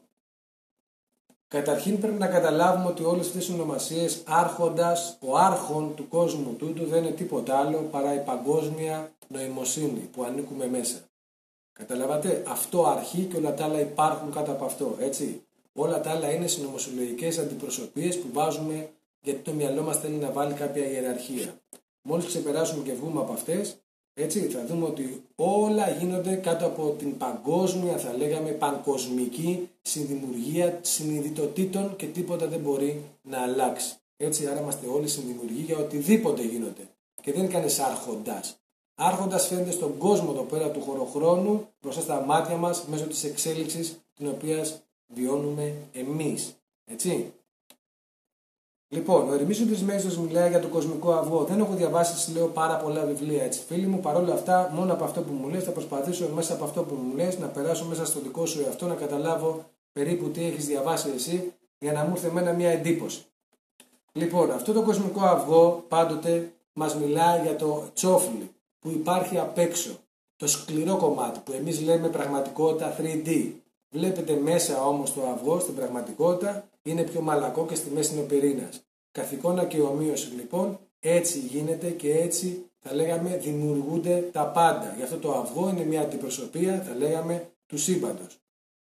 A: Καταρχήν πρέπει να καταλάβουμε ότι όλες αυτές οι ονομασίες άρχοντας, ο άρχον του κόσμου τούτου δεν είναι τίποτα άλλο παρά η παγκόσμια νοημοσύνη που ανήκουμε μέσα. Καταλάβατε, αυτό αρχεί και όλα τα άλλα υπάρχουν κάτω από αυτό, έτσι. Όλα τα άλλα είναι συνωμοσιολογικές αντιπροσωπείες που βάζουμε γιατί το μυαλό μας θέλει να βάλει κάποια ιεραρχία. Μόλις ξεπεράσουμε και βγούμε από αυτές, έτσι, θα δούμε ότι όλα γίνονται κάτω από την παγκόσμια, θα λέγαμε, παγκοσμική συνδημιουργία συνειδητοτήτων και τίποτα δεν μπορεί να αλλάξει. Έτσι, άρα είμαστε όλοι συνδημιουργοί για οτιδήποτε γίνονται. Και δεν είναι κανείς άρχοντας. Άρχοντας φαίνεται στον κόσμο εδώ πέρα του χωροχρόνου μπροστά στα μάτια μας μέσω της εξέλιξης την οποία βιώνουμε εμείς. Έτσι. Λοιπόν, ο Ερμής ο Τρισμέγιστος μιλάει για το κοσμικό αυγό. Δεν έχω διαβάσει, λέω, πάρα πολλά βιβλία, έτσι, φίλοι μου. Παρ' όλα αυτά, μόνο από αυτό που μου λες, θα προσπαθήσω μέσα από αυτό που μου λες να περάσω μέσα στο δικό σου εαυτό, να καταλάβω περίπου τι έχεις διαβάσει εσύ, για να μου έρθει εμένα μια εντύπωση. Λοιπόν, αυτό το κοσμικό αυγό πάντοτε μας μιλάει για το τσόφλι που υπάρχει απ' έξω. Το σκληρό κομμάτι που εμείς λέμε πραγματικότητα 3D. Βλέπετε μέσα όμως το αυγό στην πραγματικότητα είναι πιο μαλακό και στη μέση είναι ο πυρήνας. Καθ' εικόνα και ομοίωση λοιπόν, έτσι γίνεται και έτσι, θα λέγαμε, δημιουργούνται τα πάντα. Γι' αυτό το αυγό είναι μια αντιπροσωπεία, θα λέγαμε, του σύμπαντος.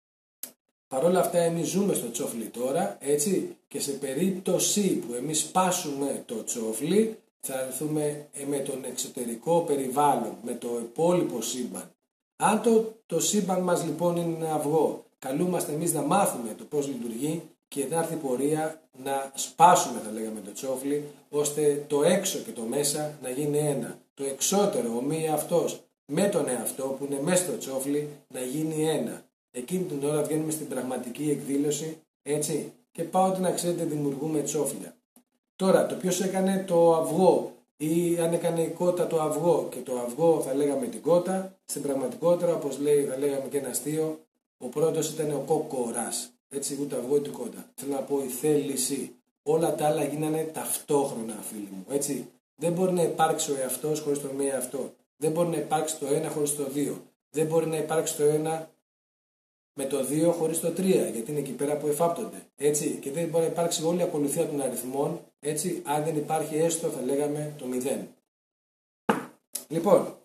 A: Παρ' όλα αυτά εμείς ζούμε στο τσόφλι τώρα, έτσι, και σε περίπτωση που εμείς σπάσουμε το τσόφλι, θα έρθουμε με τον εξωτερικό περιβάλλον, με το υπόλοιπο σύμπαν. Αν το σύμπαν μας λοιπόν είναι ένα αυγό, καλούμαστε εμείς να μάθουμε το πώς λειτουργεί και να έρθει η πορεία να σπάσουμε, θα λέγαμε, το τσόφλι, ώστε το έξω και το μέσα να γίνει ένα. Το εξώτερο, ο μη εαυτός, με τον εαυτό που είναι μέσα στο τσόφλι να γίνει ένα. Εκείνη την ώρα βγαίνουμε στην πραγματική εκδήλωση, έτσι, και πάω να ξέρετε δημιουργούμε τσόφλια. Τώρα, το ποιος έκανε το αυγό ή αν έκανε η κότα το αυγό και το αυγό θα λέγαμε την κότα, στην πραγματικότητα, όπως λέει, θα λέγαμε και ένα αστείο, ο πρώτος ήταν ο κόκορας. Έτσι, ούτε αυγό ούτε κότα. Θέλω να πω η θέληση. Όλα τα άλλα γίνανε ταυτόχρονα, φίλοι μου. Έτσι, δεν μπορεί να υπάρξει ο εαυτός χωρίς τον μη εαυτό. Δεν μπορεί να υπάρξει το 1 χωρίς το 2. Δεν μπορεί να υπάρξει το 1 με το 2 χωρίς το 3, γιατί είναι εκεί πέρα που εφάπτονται. Έτσι, και δεν μπορεί να υπάρξει όλη η ακολουθία των αριθμών, έτσι, αν δεν υπάρχει έστω, θα λέγαμε, το 0. Λοιπόν,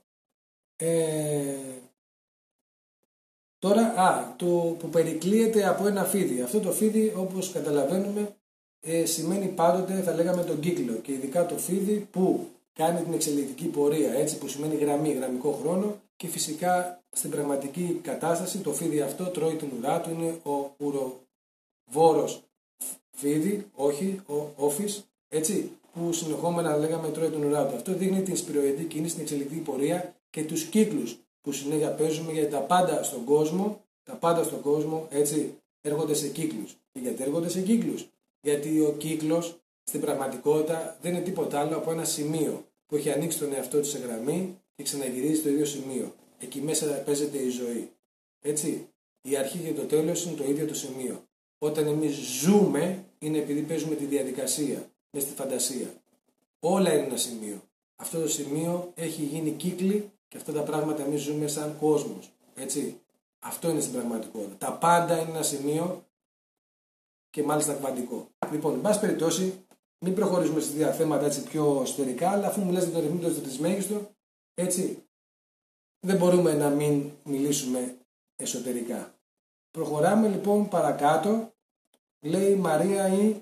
A: τώρα, το που περικλείεται από ένα φίδι. Αυτό το φίδι, όπως καταλαβαίνουμε, σημαίνει πάντοτε, θα λέγαμε, τον κύκλο. Και ειδικά το φίδι που κάνει την εξελικτική πορεία, έτσι, που σημαίνει γραμμή, γραμμικό χρόνο. Και φυσικά στην πραγματική κατάσταση το φίδι αυτό τρώει την ουρά του, είναι ο ουροβόρος φίδι, όχι ο όφης, έτσι, που συνεχόμενα λέγαμε τρώει την ουρά του. Αυτό δείχνει την σπυροειδή κίνηση, την εξελικτική πορεία και τους κύκλους που συνέχεια παίζουμε, γιατί τα πάντα στον κόσμο, έτσι, έρχονται σε κύκλους. Και γιατί έρχονται σε κύκλους? Γιατί ο κύκλος στην πραγματικότητα δεν είναι τίποτα άλλο από ένα σημείο που έχει ανοίξει τον εαυτό του σε γραμμή και ξαναγυρίζει στο ίδιο σημείο. Εκεί μέσα παίζεται η ζωή. Έτσι, η αρχή και το τέλος είναι το ίδιο το σημείο. Όταν εμείς ζούμε, είναι επειδή παίζουμε τη διαδικασία, μέσα στη φαντασία. Όλα είναι ένα σημείο. Αυτό το σημείο έχει γίνει κύκλοι και αυτά τα πράγματα εμείς ζούμε σαν κόσμος. Έτσι, αυτό είναι στην πραγματικότητα. Τα πάντα είναι ένα σημείο και μάλιστα κβαντικό. Λοιπόν, εν πάση περιπτώσει, μην προχωρήσουμε σε δύο θέματα έτσι πιο εσωτερικά, αλλά αφού μιλάς για το ρυθμό του τρισμέγιστο, έτσι, δεν μπορούμε να μην μιλήσουμε εσωτερικά. Προχωράμε λοιπόν παρακάτω. Λέει η Μαρία η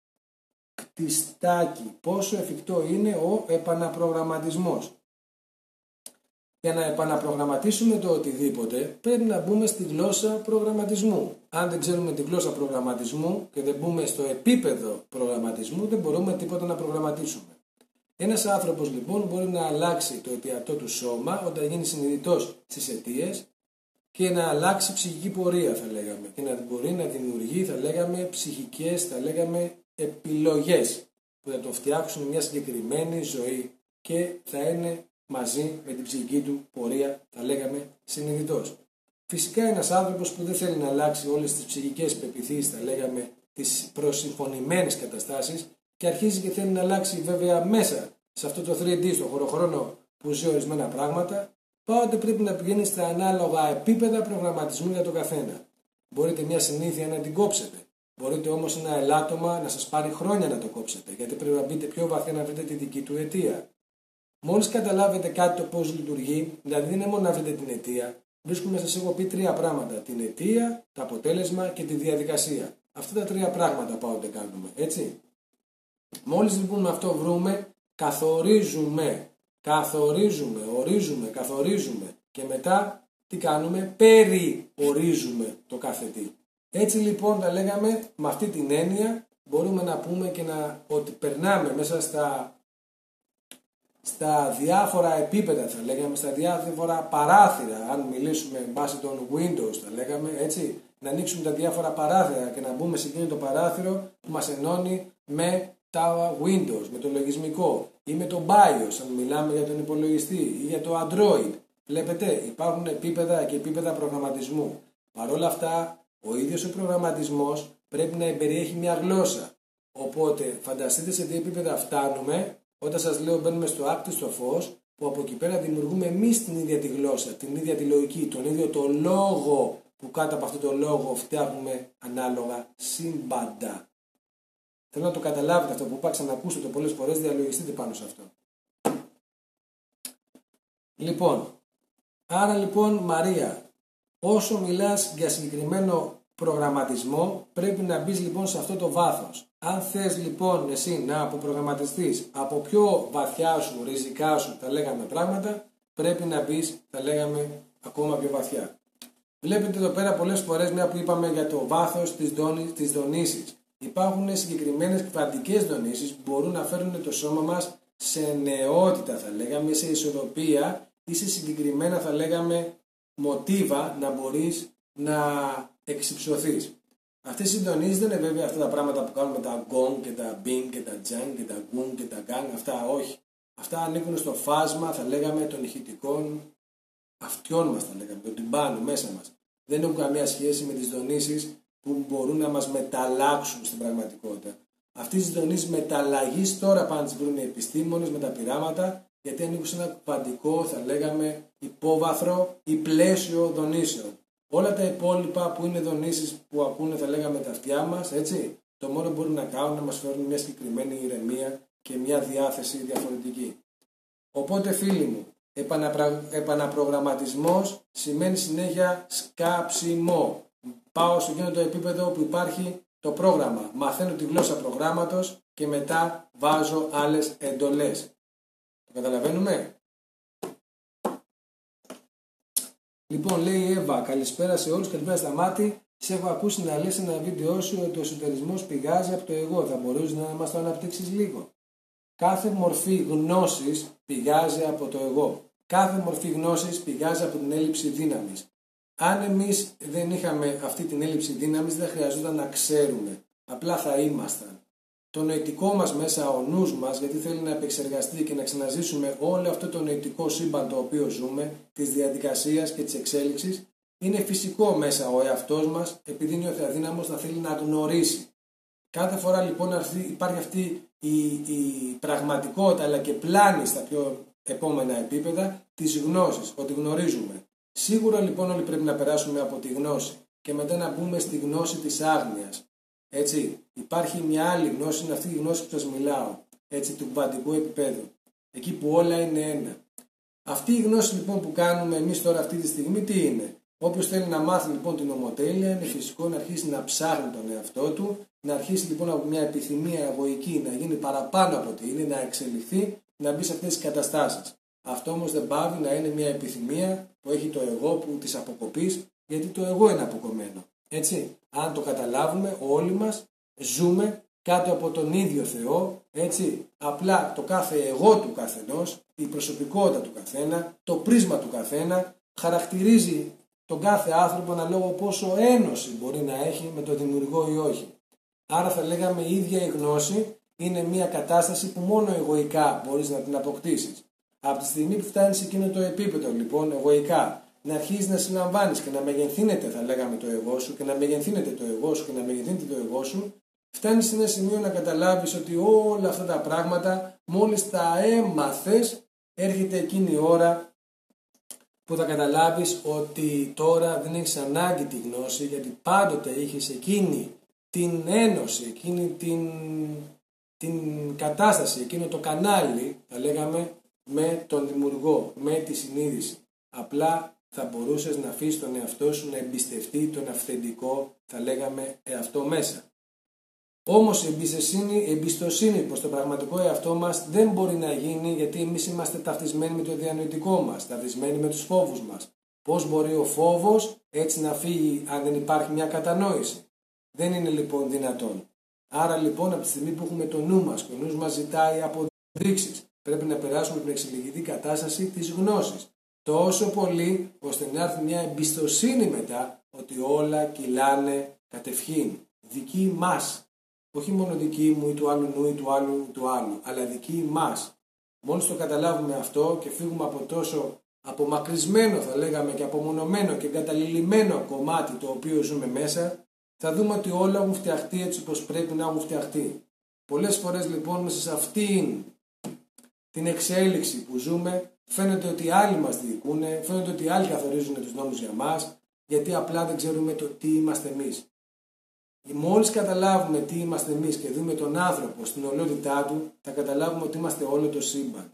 A: Κτιστάκη. Πόσο εφικτό είναι ο επαναπρογραμματισμός? Για να επαναπρογραμματίσουμε το οτιδήποτε πρέπει να μπούμε στη γλώσσα προγραμματισμού. Αν δεν ξέρουμε τη γλώσσα προγραμματισμού και δεν μπούμε στο επίπεδο προγραμματισμού, δεν μπορούμε τίποτα να προγραμματίσουμε. Ένας άνθρωπος λοιπόν μπορεί να αλλάξει το αιτιατό του σώμα όταν γίνει συνειδητός στις αιτίες και να αλλάξει ψυχική πορεία, θα λέγαμε, και να μπορεί να δημιουργεί, θα λέγαμε, ψυχικές, θα λέγαμε, επιλογές που θα τον φτιάξουν μια συγκεκριμένη ζωή και θα είναι μαζί με την ψυχική του πορεία, θα λέγαμε, συνειδητός. Φυσικά ένας άνθρωπος που δεν θέλει να αλλάξει όλες τις ψυχικές πεποιθήσεις, θα λέγαμε, τις προσυμφωνημένες καταστάσεις και αρχίζει και θέλει να αλλάξει βέβαια μέσα σε αυτό το 3D, στο χωροχρόνο που ζει ορισμένα πράγματα, τότε πρέπει να πηγαίνει στα ανάλογα επίπεδα προγραμματισμού για τον καθένα. Μπορείτε μια συνήθεια να την κόψετε. Μπορείτε όμως ένα ελάττωμα να σας πάρει χρόνια να το κόψετε, γιατί πρέπει να μπείτε πιο βαθιά να βρείτε τη δική του αιτία. Μόλις καταλάβετε κάτι το πώς λειτουργεί, δηλαδή δεν είναι μόνο να βρείτε την αιτία, βρίσκουμε, σας έχω πει, τρία πράγματα. Την αιτία, το αποτέλεσμα και τη διαδικασία. Αυτά τα τρία πράγματα πάντοτε κάνουμε, έτσι. Μόλις λοιπόν με αυτό βρούμε, καθορίζουμε και μετά τι κάνουμε? Περιορίζουμε το κάθε τι. Έτσι λοιπόν τα λέγαμε, με αυτή την έννοια μπορούμε να πούμε και ότι περνάμε μέσα στα διάφορα επίπεδα, θα λέγαμε, στα διάφορα παράθυρα. Αν μιλήσουμε βάσει των Windows, θα λέγαμε, έτσι, να ανοίξουμε τα διάφορα παράθυρα και να μπούμε σε εκείνο το παράθυρο που μας ενώνει με τα Windows, με το λογισμικό ή με το BIOS, αν μιλάμε για τον υπολογιστή ή για το Android. Βλέπετε, υπάρχουν επίπεδα και επίπεδα προγραμματισμού. Παρ' όλα αυτά, ο ίδιος ο προγραμματισμός πρέπει να περιέχει μια γλώσσα. Οπότε, φανταστείτε σε τι επίπεδα φτάνουμε, όταν σας λέω μπαίνουμε στο άκτιστο φως, που από εκεί πέρα δημιουργούμε εμείς την ίδια τη γλώσσα, την ίδια τη λογική, τον ίδιο το λόγο, που κάτω από αυτό το λόγο φτιάχνουμε ανάλογα σύμπαντα. Θέλω να το καταλάβετε αυτό που είπα, ξανακούστε το πολλές φορές, διαλογιστείτε πάνω σε αυτό. Λοιπόν, άρα λοιπόν Μαρία, όσο μιλάς για συγκεκριμένο προγραμματισμό, πρέπει να μπεις λοιπόν σε αυτό το βάθος. Αν θες λοιπόν εσύ να αποπρογραμματιστείς από πιο βαθιά σου, ριζικά σου, θα λέγαμε πράγματα, πρέπει να μπεις, θα λέγαμε, ακόμα πιο βαθιά. Βλέπετε εδώ πέρα πολλές φορές, μια που είπαμε για το βάθος της δονήσης. Υπάρχουν συγκεκριμένες κβαντικές δονήσεις που μπορούν να φέρουν το σώμα μας σε νεότητα, θα λέγαμε, σε ισορροπία ή σε συγκεκριμένα, θα λέγαμε, μοτίβα να μπορείς να εξυψωθείς. Αυτές οι συντονίσεις δεν είναι βέβαια αυτά τα πράγματα που κάνουμε, τα gong και τα bing και τα jang και τα gung και τα gang, αυτά όχι. Αυτά ανήκουν στο φάσμα, θα λέγαμε, των ηχητικών αυτιών μας, θα λέγαμε, των τυμπάνου μέσα μας. Δεν έχουν καμία σχέση με τις δονήσεις που μπορούν να μας μεταλλάξουν στην πραγματικότητα. Αυτές τις δονήσεις μεταλλαγής τώρα πάνε τις βρουν οι επιστήμονες με τα πειράματα γιατί ανήκουν σε ένα κουβαντικό, θα λέγαμε, υπόβαθρο ή πλαίσιο δονήσεων. Όλα τα υπόλοιπα που είναι δονήσεις που ακούνε, θα λέγαμε, τα αυτιά μας, έτσι, το μόνο που μπορούν να κάνουν να μας φέρουν μια συγκεκριμένη ηρεμία και μια διάθεση διαφορετική. Οπότε, φίλοι μου, επαναπρογραμματισμός σημαίνει συνέχεια σκάψιμο. Πάω στο εκείνο το επίπεδο που υπάρχει το πρόγραμμα. Μαθαίνω τη γλώσσα προγράμματος και μετά βάζω άλλες εντολές. Το καταλαβαίνουμε? Λοιπόν, λέει η Εύα, καλησπέρα σε όλους, καλησπέρα στα μάτι. Σε έχω ακούσει να λες ένα βίντεο σου ότι ο εσωτερισμός πηγάζει από το εγώ. Θα μπορούσε να μας το αναπτύξεις λίγο? Κάθε μορφή γνώσης πηγάζει από το εγώ. Κάθε μορφή γνώσης πηγάζει από την έλλειψη δύναμης. Αν εμείς δεν είχαμε αυτή την έλλειψη δύναμης, δεν χρειαζόταν να ξέρουμε. Απλά θα ήμασταν. Το νοητικό μας μέσα, ο νους μας, γιατί θέλει να επεξεργαστεί και να ξαναζήσουμε όλο αυτό το νοητικό σύμπαν το οποίο ζούμε, της διαδικασίας και της εξέλιξης, είναι φυσικό μέσα ο εαυτός μας, επειδή νιώθει αδύναμος, να θέλει να γνωρίσει. Κάθε φορά λοιπόν υπάρχει αυτή η πραγματικότητα, αλλά και πλάνη στα πιο επόμενα επίπεδα της γνώσης, ότι γνωρίζουμε. Σίγουρα λοιπόν όλοι πρέπει να περάσουμε από τη γνώση και μετά να μπούμε στη γνώση της άγνοιας. Έτσι, υπάρχει μια άλλη γνώση, είναι αυτή η γνώση που σας μιλάω, έτσι, του κουβαντικού επίπεδου, εκεί που όλα είναι ένα. Αυτή η γνώση λοιπόν που κάνουμε εμείς τώρα αυτή τη στιγμή τι είναι? Όποιος θέλει να μάθει λοιπόν την ομοτέλεια, είναι φυσικό να αρχίσει να ψάχνει τον εαυτό του, να αρχίσει λοιπόν από μια επιθυμία εγωική να γίνει παραπάνω από ό,τι είναι, να εξελιχθεί, να μπει σε αυτές τις καταστάσεις. Αυτό όμως δεν πάβει να είναι μια επιθυμία που έχει το εγώ που της αποκοπής, γιατί το εγώ είναι αποκομμένο. Έτσι, αν το καταλάβουμε, όλοι μας ζούμε κάτω από τον ίδιο Θεό, έτσι, απλά το κάθε εγώ του καθενός, η προσωπικότητα του καθένα, το πρίσμα του καθένα, χαρακτηρίζει τον κάθε άνθρωπο αναλόγω πόσο ένωση μπορεί να έχει με τον δημιουργό ή όχι. Άρα θα λέγαμε η ίδια η γνώση είναι μια κατάσταση που μόνο εγωικά μπορείς να την αποκτήσεις. Από τη στιγμή που φτάνεις σε εκείνο το επίπεδο λοιπόν εγωικά, να αρχίσεις να συλλαμβάνεις και να μεγενθύνεται, θα λέγαμε, το εγώ σου και να μεγενθύνεται το εγώ σου και να μεγενθύνεται το εγώ σου, φτάνεις σε ένα σημείο να καταλάβεις ότι όλα αυτά τα πράγματα μόλις τα έμαθες, έρχεται εκείνη η ώρα που θα καταλάβεις ότι τώρα δεν έχεις ανάγκη τη γνώση, γιατί πάντοτε είχες εκείνη την ένωση, εκείνη την κατάσταση, εκείνο το κανάλι, θα λέγαμε, με τον δημιουργό, με τη συνείδηση. Απλά θα μπορούσες να αφήσεις τον εαυτό σου να εμπιστευτεί τον αυθεντικό, θα λέγαμε, εαυτό μέσα. Όμως η εμπιστοσύνη προς το πραγματικό εαυτό μας δεν μπορεί να γίνει, γιατί εμείς είμαστε ταυτισμένοι με το διανοητικό μας, ταυτισμένοι με τους φόβους μας. Πώς μπορεί ο φόβος έτσι να φύγει αν δεν υπάρχει μια κατανόηση? Δεν είναι λοιπόν δυνατόν. Άρα λοιπόν από τη στιγμή που έχουμε το νου μας και ο νους μας ζητάει αποδείξεις, πρέπει να περάσουμε την εξελιγητή κατάσταση της γνώσης. Τόσο πολύ ώστε να έρθει μια εμπιστοσύνη μετά ότι όλα κυλάνε κατευχήν. Δική μας. Όχι μόνο δική μου ή του άλλου νου ή του άλλου, αλλά δική μας. Μόλις το καταλάβουμε αυτό και φύγουμε από τόσο απομακρυσμένο, θα λέγαμε, και απομονωμένο και εγκαταλειμμένο κομμάτι το οποίο ζούμε μέσα, θα δούμε ότι όλα έχουν φτιαχτεί έτσι όπως πρέπει να έχουν φτιαχτεί. Πολλές φορές λοιπόν μέσα σε αυτήν την εξέλιξη που ζούμε, φαίνεται ότι άλλοι μας διοικούν, φαίνεται ότι άλλοι καθορίζουν τους νόμους για μας, γιατί απλά δεν ξέρουμε το τι είμαστε εμείς. Μόλις καταλάβουμε τι είμαστε εμείς και δούμε τον άνθρωπο στην ολότητά του, θα καταλάβουμε ότι είμαστε όλο το σύμπαν.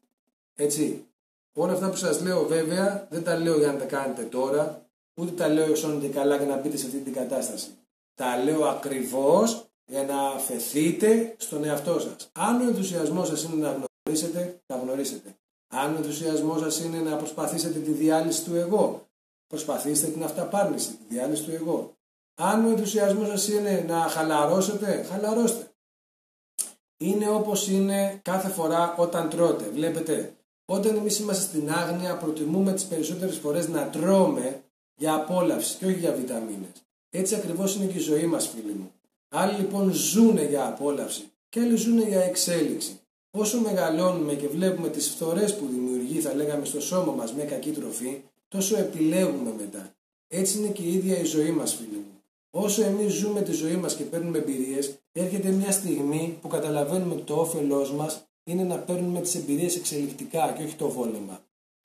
A: Έτσι, όλα αυτά που σας λέω βέβαια δεν τα λέω για να τα κάνετε τώρα, ούτε τα λέω όσο είναι καλά για να μπείτε σε αυτή την κατάσταση. Τα λέω ακριβώς για να αφαιθείτε στον εαυτό σας. Αν ο ενθουσιασμός σας είναι να γνωρίσετε, θα γνωρίσετε. Αν ο ενθουσιασμός σας είναι να προσπαθήσετε τη διάλυση του εγώ, προσπαθήστε την αυταπάρνηση, τη διάλυση του εγώ. Αν ο ενθουσιασμός σας είναι να χαλαρώσετε, χαλαρώστε. Είναι όπως είναι κάθε φορά όταν τρώτε. Βλέπετε, όταν εμείς είμαστε στην άγνοια, προτιμούμε τις περισσότερες φορές να τρώμε για απόλαυση και όχι για βιταμίνες. Έτσι ακριβώς είναι και η ζωή μας, φίλοι μου. Άλλοι λοιπόν ζουνε για απόλαυση και άλλοι ζουνε για εξέλιξη. Όσο μεγαλώνουμε και βλέπουμε τις φθορές που δημιουργεί, θα λέγαμε, στο σώμα μας με κακή τροφή, τόσο επιλέγουμε μετά. Έτσι είναι και η ίδια η ζωή μας, φίλοι μου. Όσο εμείς ζούμε τη ζωή μας και παίρνουμε εμπειρίες, έρχεται μια στιγμή που καταλαβαίνουμε ότι το όφελός μας είναι να παίρνουμε τις εμπειρίες εξελικτικά και όχι το βόλεμα.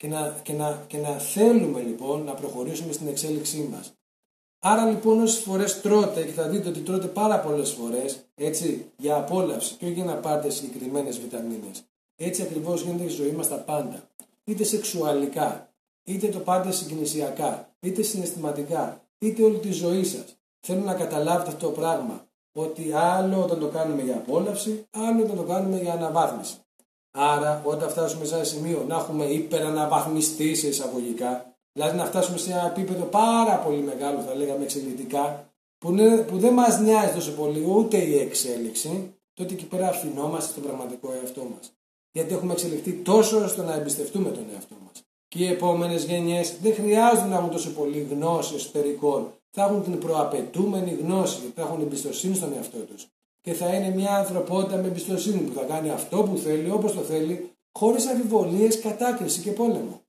A: Και να θέλουμε λοιπόν να προχωρήσουμε στην εξέλιξή μας. Άρα λοιπόν όσες φορές τρώτε, και θα δείτε ότι τρώτε πάρα πολλές φορές, έτσι, για απόλαυση και όχι για να πάρετε συγκεκριμένες βιταμίνες. Έτσι ακριβώς γίνεται η ζωή μας τα πάντα. Είτε σεξουαλικά, είτε το πάρετε συγκινησιακά, είτε συναισθηματικά, είτε όλη τη ζωή σας. Θέλω να καταλάβετε αυτό το πράγμα. Ότι άλλο όταν το κάνουμε για απόλαυση, άλλο όταν το κάνουμε για αναβάθμιση. Άρα, όταν φτάσουμε σε ένα σημείο να έχουμε υπεραναβαθμιστεί σε εισαγωγικά, δηλαδή να φτάσουμε σε ένα επίπεδο πάρα πολύ μεγάλο, θα λέγαμε εξελικτικά, που δεν μας νοιάζει τόσο πολύ ούτε η εξέλιξη, τότε εκεί πέρα αφινόμαστε στον πραγματικό εαυτό μας. Γιατί έχουμε εξελιχθεί τόσο ώστε να εμπιστευτούμε τον εαυτό μας. Και οι επόμενες γενιές δεν χρειάζονται να έχουν τόσο πολύ γνώση εσωτερικών. Θα έχουν την προαπαιτούμενη γνώση, γιατί θα έχουν εμπιστοσύνη στον εαυτό τους. Και θα είναι μια ανθρωπότητα με εμπιστοσύνη που θα κάνει αυτό που θέλει, όπως το θέλει, χωρίς αμφιβολίες, κατάκριση και πόλεμο.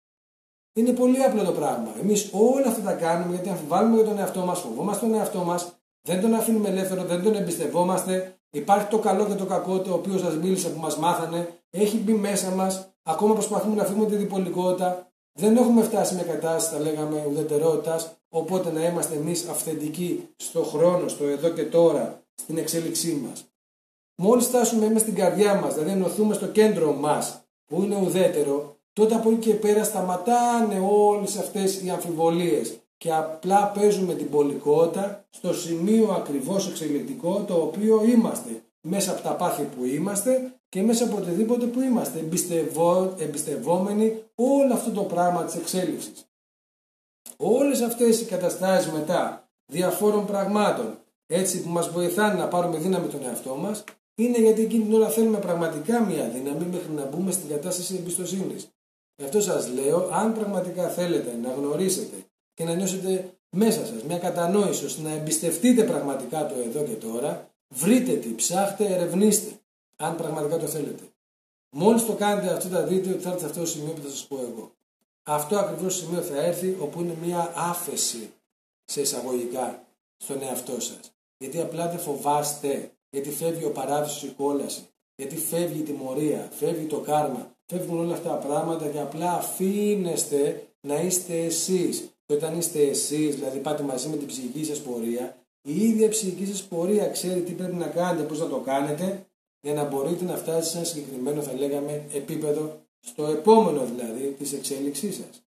A: Είναι πολύ απλό το πράγμα. Εμείς όλα αυτά τα κάνουμε γιατί αμφιβάλλουμε για τον εαυτό μας, φοβόμαστε τον εαυτό μας, δεν τον αφήνουμε ελεύθερο, δεν τον εμπιστευόμαστε. Υπάρχει το καλό και το κακό, το οποίο σας μίλησα που μας μάθανε, έχει μπει μέσα μας. Ακόμα προσπαθούμε να φύγουμε τη διπολικότητα. Δεν έχουμε φτάσει με κατάσταση, θα λέγαμε, ουδετερότητας. Οπότε να είμαστε εμείς αυθεντικοί στο χρόνο, στο εδώ και τώρα, στην εξέλιξή μας. Μόλις φτάσουμε εμείς στην καρδιά μας, δηλαδή ενωθούμε στο κέντρο μας, που είναι ουδέτερο, τότε από εκεί και πέρα σταματάνε όλες αυτές οι αμφιβολίες και απλά παίζουμε την πολικότητα στο σημείο ακριβώς εξελικτικό το οποίο είμαστε. Μέσα από τα πάθη που είμαστε και μέσα από οτιδήποτε που είμαστε. Εμπιστευόμενοι όλο αυτό το πράγμα της εξέλιξης. Όλες αυτές οι καταστάσεις μετά διαφόρων πραγμάτων, έτσι που μας βοηθάνε να πάρουμε δύναμη τον εαυτό μας, είναι γιατί εκείνη την ώρα θέλουμε πραγματικά μια δύναμη μέχρι να μπούμε στην κατάσταση εμπιστοσύνης. Γι' αυτό σας λέω, αν πραγματικά θέλετε να γνωρίσετε και να νιώσετε μέσα σας μια κατανόηση ώστε να εμπιστευτείτε πραγματικά το εδώ και τώρα, βρείτε τι, ψάχτε, ερευνήστε, αν πραγματικά το θέλετε. Μόλις το κάνετε αυτό θα δείτε ότι θα έρθει σε αυτό το σημείο που θα σας πω εγώ. Αυτό ακριβώς το σημείο θα έρθει όπου είναι μια άφεση σε εισαγωγικά στον εαυτό σας. Γιατί απλά δεν φοβάστε, γιατί φεύγει ο παράδεισος, η κόλαση, γιατί φεύγει η τιμωρία, φεύγει το κάρμα, φεύγουν όλα αυτά τα πράγματα και απλά αφήνεστε να είστε εσείς. Και όταν είστε εσείς, δηλαδή πάτε μαζί με την ψυχική σας πορεία, η ίδια ψυχική σας πορεία ξέρει τι πρέπει να κάνετε, πώς να το κάνετε, για να μπορείτε να φτάσετε σε ένα συγκεκριμένο, θα λέγαμε, επίπεδο, στο επόμενο δηλαδή της εξέλιξής σας.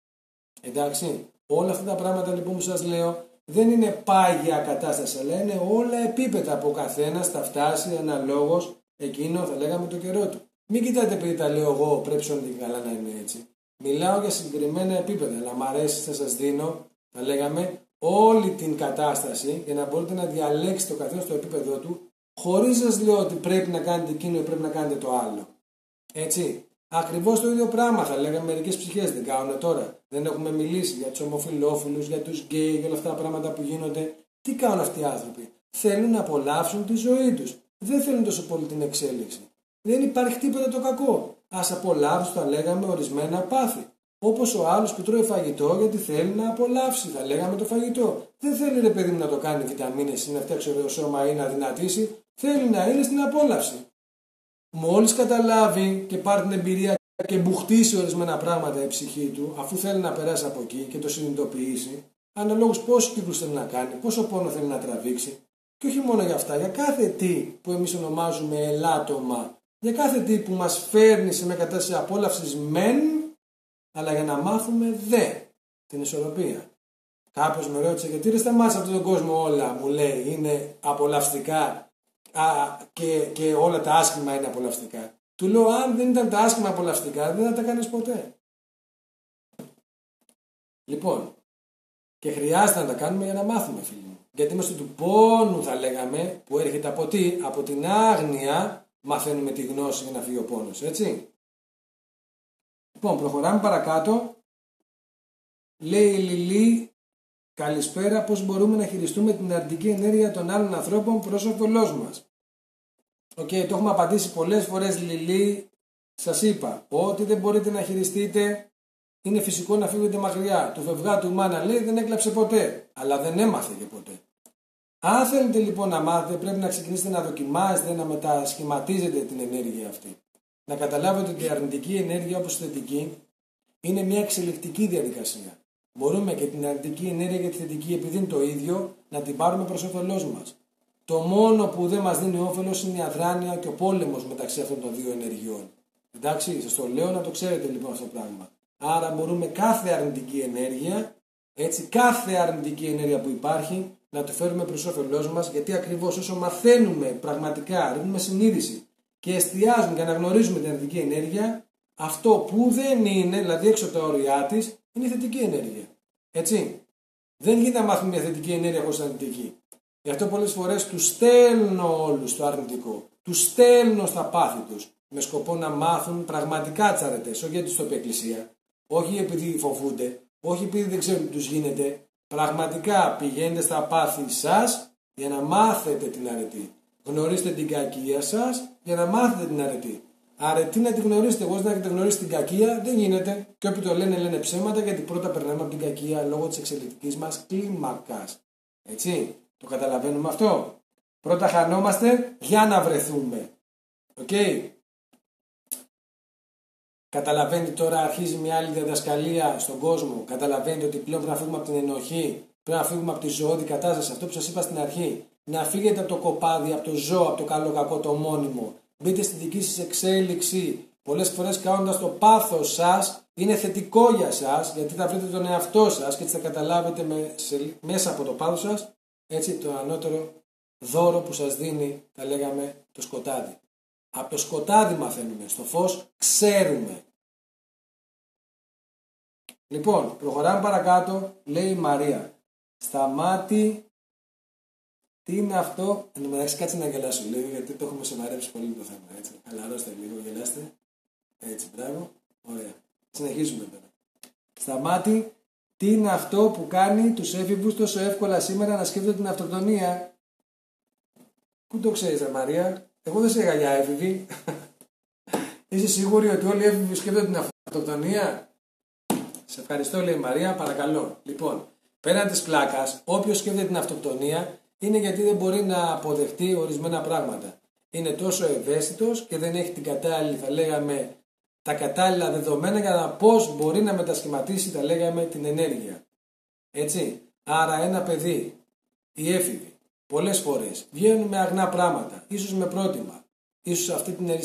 A: Εντάξει, όλα αυτά τα πράγματα λοιπόν που σας λέω δεν είναι πάγια κατάσταση, αλλά είναι όλα επίπεδα που ο καθένας θα φτάσει αναλόγως εκείνο, θα λέγαμε, το καιρό του. Μην κοιτάτε επειδή τα λέω εγώ, πρέπει όλη την καλά να είναι έτσι. Μιλάω για συγκεκριμένα επίπεδα, αλλά μ' αρέσει, θα σας δίνω, θα λέγαμε, όλη την κατάσταση για να μπορείτε να διαλέξετε το καθένα στο επίπεδο του, χωρίς σας λέω ότι πρέπει να κάνετε εκείνο ή πρέπει να κάνετε το άλλο. Έτσι. Ακριβώς το ίδιο πράγμα θα λέγαμε μερικές ψυχές, δεν κάνουν τώρα. Δεν έχουμε μιλήσει για τους ομοφυλόφιλους, για τους γκέι, για όλα αυτά τα πράγματα που γίνονται. Τι κάνουν αυτοί οι άνθρωποι? Θέλουν να απολαύσουν τη ζωή τους. Δεν θέλουν τόσο πολύ την εξέλιξη. Δεν υπάρχει τίποτα το κακό. Ας απολαύσουν, θα λέγαμε, ορισμένα πάθη. Όπως ο άλλος που τρώει φαγητό γιατί θέλει να απολαύσει, θα λέγαμε, το φαγητό. Δεν θέλει, ρε παιδί μου, να το κάνει βιταμίνες ή να φτιάξει ωραίο σώμα ή να δυνατήσει. Θέλει να είναι στην απόλαυση. Μόλις καταλάβει και πάρει την εμπειρία και μπουχτίσει ορισμένα πράγματα η ψυχή του, αφού θέλει να περάσει από εκεί και το συνειδητοποιήσει, αναλόγως πόσους κύκλους θέλει να κάνει, πόσο πόνο θέλει να τραβήξει, και όχι μόνο για αυτά, για κάθε τι που εμείς ονομάζουμε ελάττωμα, για κάθε τι που μας φέρνει σε μια κατάσταση απόλαυσης μεν, αλλά για να μάθουμε δε την ισορροπία. Κάποιος με ρώτησε, γιατί ρε σταμάτησε σε αυτόν τον κόσμο όλα, μου λέει, είναι απολαυστικά και όλα τα άσχημα είναι απολαυστικά. Του λέω, αν δεν ήταν τα άσχημα απολαυστικά, δεν θα τα κάνεις ποτέ. Λοιπόν, και χρειάζεται να τα κάνουμε για να μάθουμε, φίλοι μου. Γιατί μέσω του πόνου, θα λέγαμε, που έρχεται από τι? Από την άγνοια, μαθαίνουμε τη γνώση για να φύγει ο πόνος, έτσι. Λοιπόν, προχωράμε παρακάτω. Λέει η Λιλή, καλησπέρα, πώς μπορούμε να χειριστούμε την αρνητική ενέργεια των άλλων ανθρώπων προς όφελός μας. Οκ, το έχουμε απαντήσει πολλές φορές, Λιλή. Σας είπα, ό,τι δεν μπορείτε να χειριστείτε, είναι φυσικό να φύγετε μακριά. Το φευγά του μάνα, λέει, δεν έκλαψε ποτέ, αλλά δεν έμαθε και ποτέ. Αν θέλετε λοιπόν να μάθετε, πρέπει να ξεκινήσετε να δοκιμάζετε, να μετασχηματίζετε την ενέργεια αυτή. Να καταλάβετε ότι η αρνητική ενέργεια όπως η θετική είναι μια εξελικτική διαδικασία. Μπορούμε και την αρνητική ενέργεια και τη θετική, επειδή είναι το ίδιο, να την πάρουμε προς όφελός μας. Το μόνο που δεν μας δίνει όφελος είναι η αδράνεια και ο πόλεμος μεταξύ αυτών των δύο ενεργειών. Εντάξει, σας το λέω να το ξέρετε λοιπόν αυτό το πράγμα. Άρα μπορούμε κάθε αρνητική ενέργεια, κάθε αρνητική ενέργεια που υπάρχει, να το φέρουμε προς όφελός μας, γιατί ακριβώς όσο μαθαίνουμε πραγματικά, ρίχνουμε συνείδηση και εστιάζουμε και αναγνωρίζουμε την αρνητική ενέργεια, αυτό που δεν είναι, δηλαδή έξω από τα όρια της, είναι η θετική ενέργεια. Έτσι. Δεν γίνεται να μάθουμε μια θετική ενέργεια χωρίς αρνητική. Γι' αυτό πολλές φορές τους στέλνω όλους στο αρνητικό. Τους στέλνω στα πάθη τους. Με σκοπό να μάθουν πραγματικά τις αρετές. Όχι γιατί στο πει εκκλησία. Όχι επειδή φοβούνται. Όχι επειδή δεν ξέρουν τι τους γίνεται. Πραγματικά πηγαίνετε στα πάθη σας για να μάθετε την αρετή. Γνωρίστε την κακία σας για να μάθετε την αρετή. Αρετή να τη γνωρίσετε. Εγώ δεν έχετε γνωρίσει την κακία, δεν γίνεται. Και όποιοι το λένε ψέματα, γιατί πρώτα περνάμε από την κακία λόγω της εξελικτικής μας κλίμακας. Έτσι. Το καταλαβαίνουμε αυτό. Πρώτα χανόμαστε για να βρεθούμε. Οκ. Καταλαβαίνετε τώρα, αρχίζει μια άλλη διαδασκαλία στον κόσμο. Καταλαβαίνετε ότι πλέον πρέπει να φύγουμε από την ενοχή, πρέπει να φύγουμε από τη ζωώδη κατάσταση. Αυτό που σας είπα στην αρχή. Να φύγετε από το κοπάδι, από το ζώο, από το καλό κακό, το μόνιμο. Μπείτε στη δική σας εξέλιξη. Πολλές φορές κάνοντας το πάθος σας, είναι θετικό για σας, γιατί θα βρείτε τον εαυτό σας και έτσι θα καταλάβετε μέσα από το πάθος σας, έτσι, το ανώτερο δώρο που σας δίνει, θα λέγαμε, το σκοτάδι. Από το σκοτάδι μαθαίνουμε, στο φως ξέρουμε. Λοιπόν, προχωράμε παρακάτω, λέει η Μαρία. Σταμάτη, τι είναι αυτό, εν τω μεταξύ κάτσε να γελάσω λίγο, γιατί το έχουμε σοβαρέψει πολύ το θέμα, έτσι. Χαλαρώστε λίγο, γελάστε. Έτσι, μπράβο, ωραία. Συνεχίζουμε τώρα. Σταμάτη, τι είναι αυτό που κάνει τους έφηβους τόσο εύκολα σήμερα να σκέφτονται την αυτοκτονία. Πού το ξέρεις, Μαρία? Εγώ δεν σε είχα για έφηβη. Είσαι σίγουρη ότι όλοι οι έφηβοι σκέφτονται την αυτοκτονία? Σε ευχαριστώ, λέει η Μαρία, παρακαλώ. Λοιπόν, πέραν της πλάκας, όποιος σκέφτεται την αυτοκτονία είναι γιατί δεν μπορεί να αποδεχτεί ορισμένα πράγματα. Είναι τόσο ευαίσθητος και δεν έχει την κατάλληλη, θα λέγαμε, τα κατάλληλα δεδομένα για να πώς μπορεί να μετασχηματίσει, θα λέγαμε, την ενέργεια. Έτσι. Άρα ένα παιδί, οι έφηβοι, πολλές φορές βγαίνουν με αγνά πράγματα, ίσως με πρότυμα, ίσως αυτή την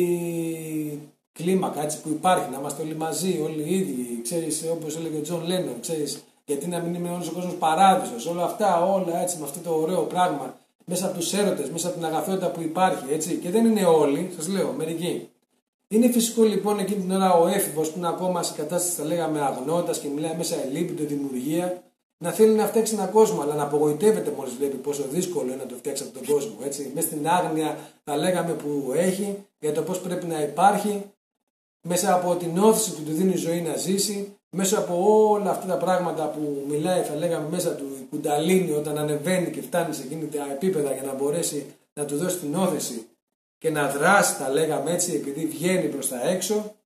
A: αριστερή κλίμακα, έτσι, που υπάρχει, να είμαστε όλοι μαζί, όλοι οι ίδιοι, ξέρεις, όπως έλεγε ο Τζον Λένον, ξέρεις, γιατί να μην είναι όλος ο κόσμος παράδεισος, όλα αυτά, όλα έτσι, με αυτό το ωραίο πράγμα, μέσα από τους έρωτες, μέσα από την αγαθότητα που υπάρχει, έτσι, και δεν είναι όλοι, σας λέω, μερικοί. Είναι φυσικό λοιπόν εκείνη την ώρα ο έφηβος που είναι ακόμα σε κατάσταση, θα λέγαμε, αγνότητας και μιλάει μέσα ελίπητο δημιουργία, να θέλει να φτιάξει έναν κόσμο, αλλά να απογοητεύεται μόλις βλέπει πόσο δύσκολο είναι να το φτιάξει από τον κόσμο. Έτσι. Μέσα στην άγνοια, θα λέγαμε, που έχει για το πώς πρέπει να υπάρχει, μέσα από την όθηση που του δίνει η ζωή να ζήσει, μέσα από όλα αυτά τα πράγματα που μιλάει, θα λέγαμε, μέσα του η κουνταλίνη όταν ανεβαίνει και φτάνει σε εκείνη τα επίπεδα για να μπορέσει να του δώσει την όθηση και να δράσει, τα λέγαμε έτσι, επειδή βγαίνει προς τα έξω.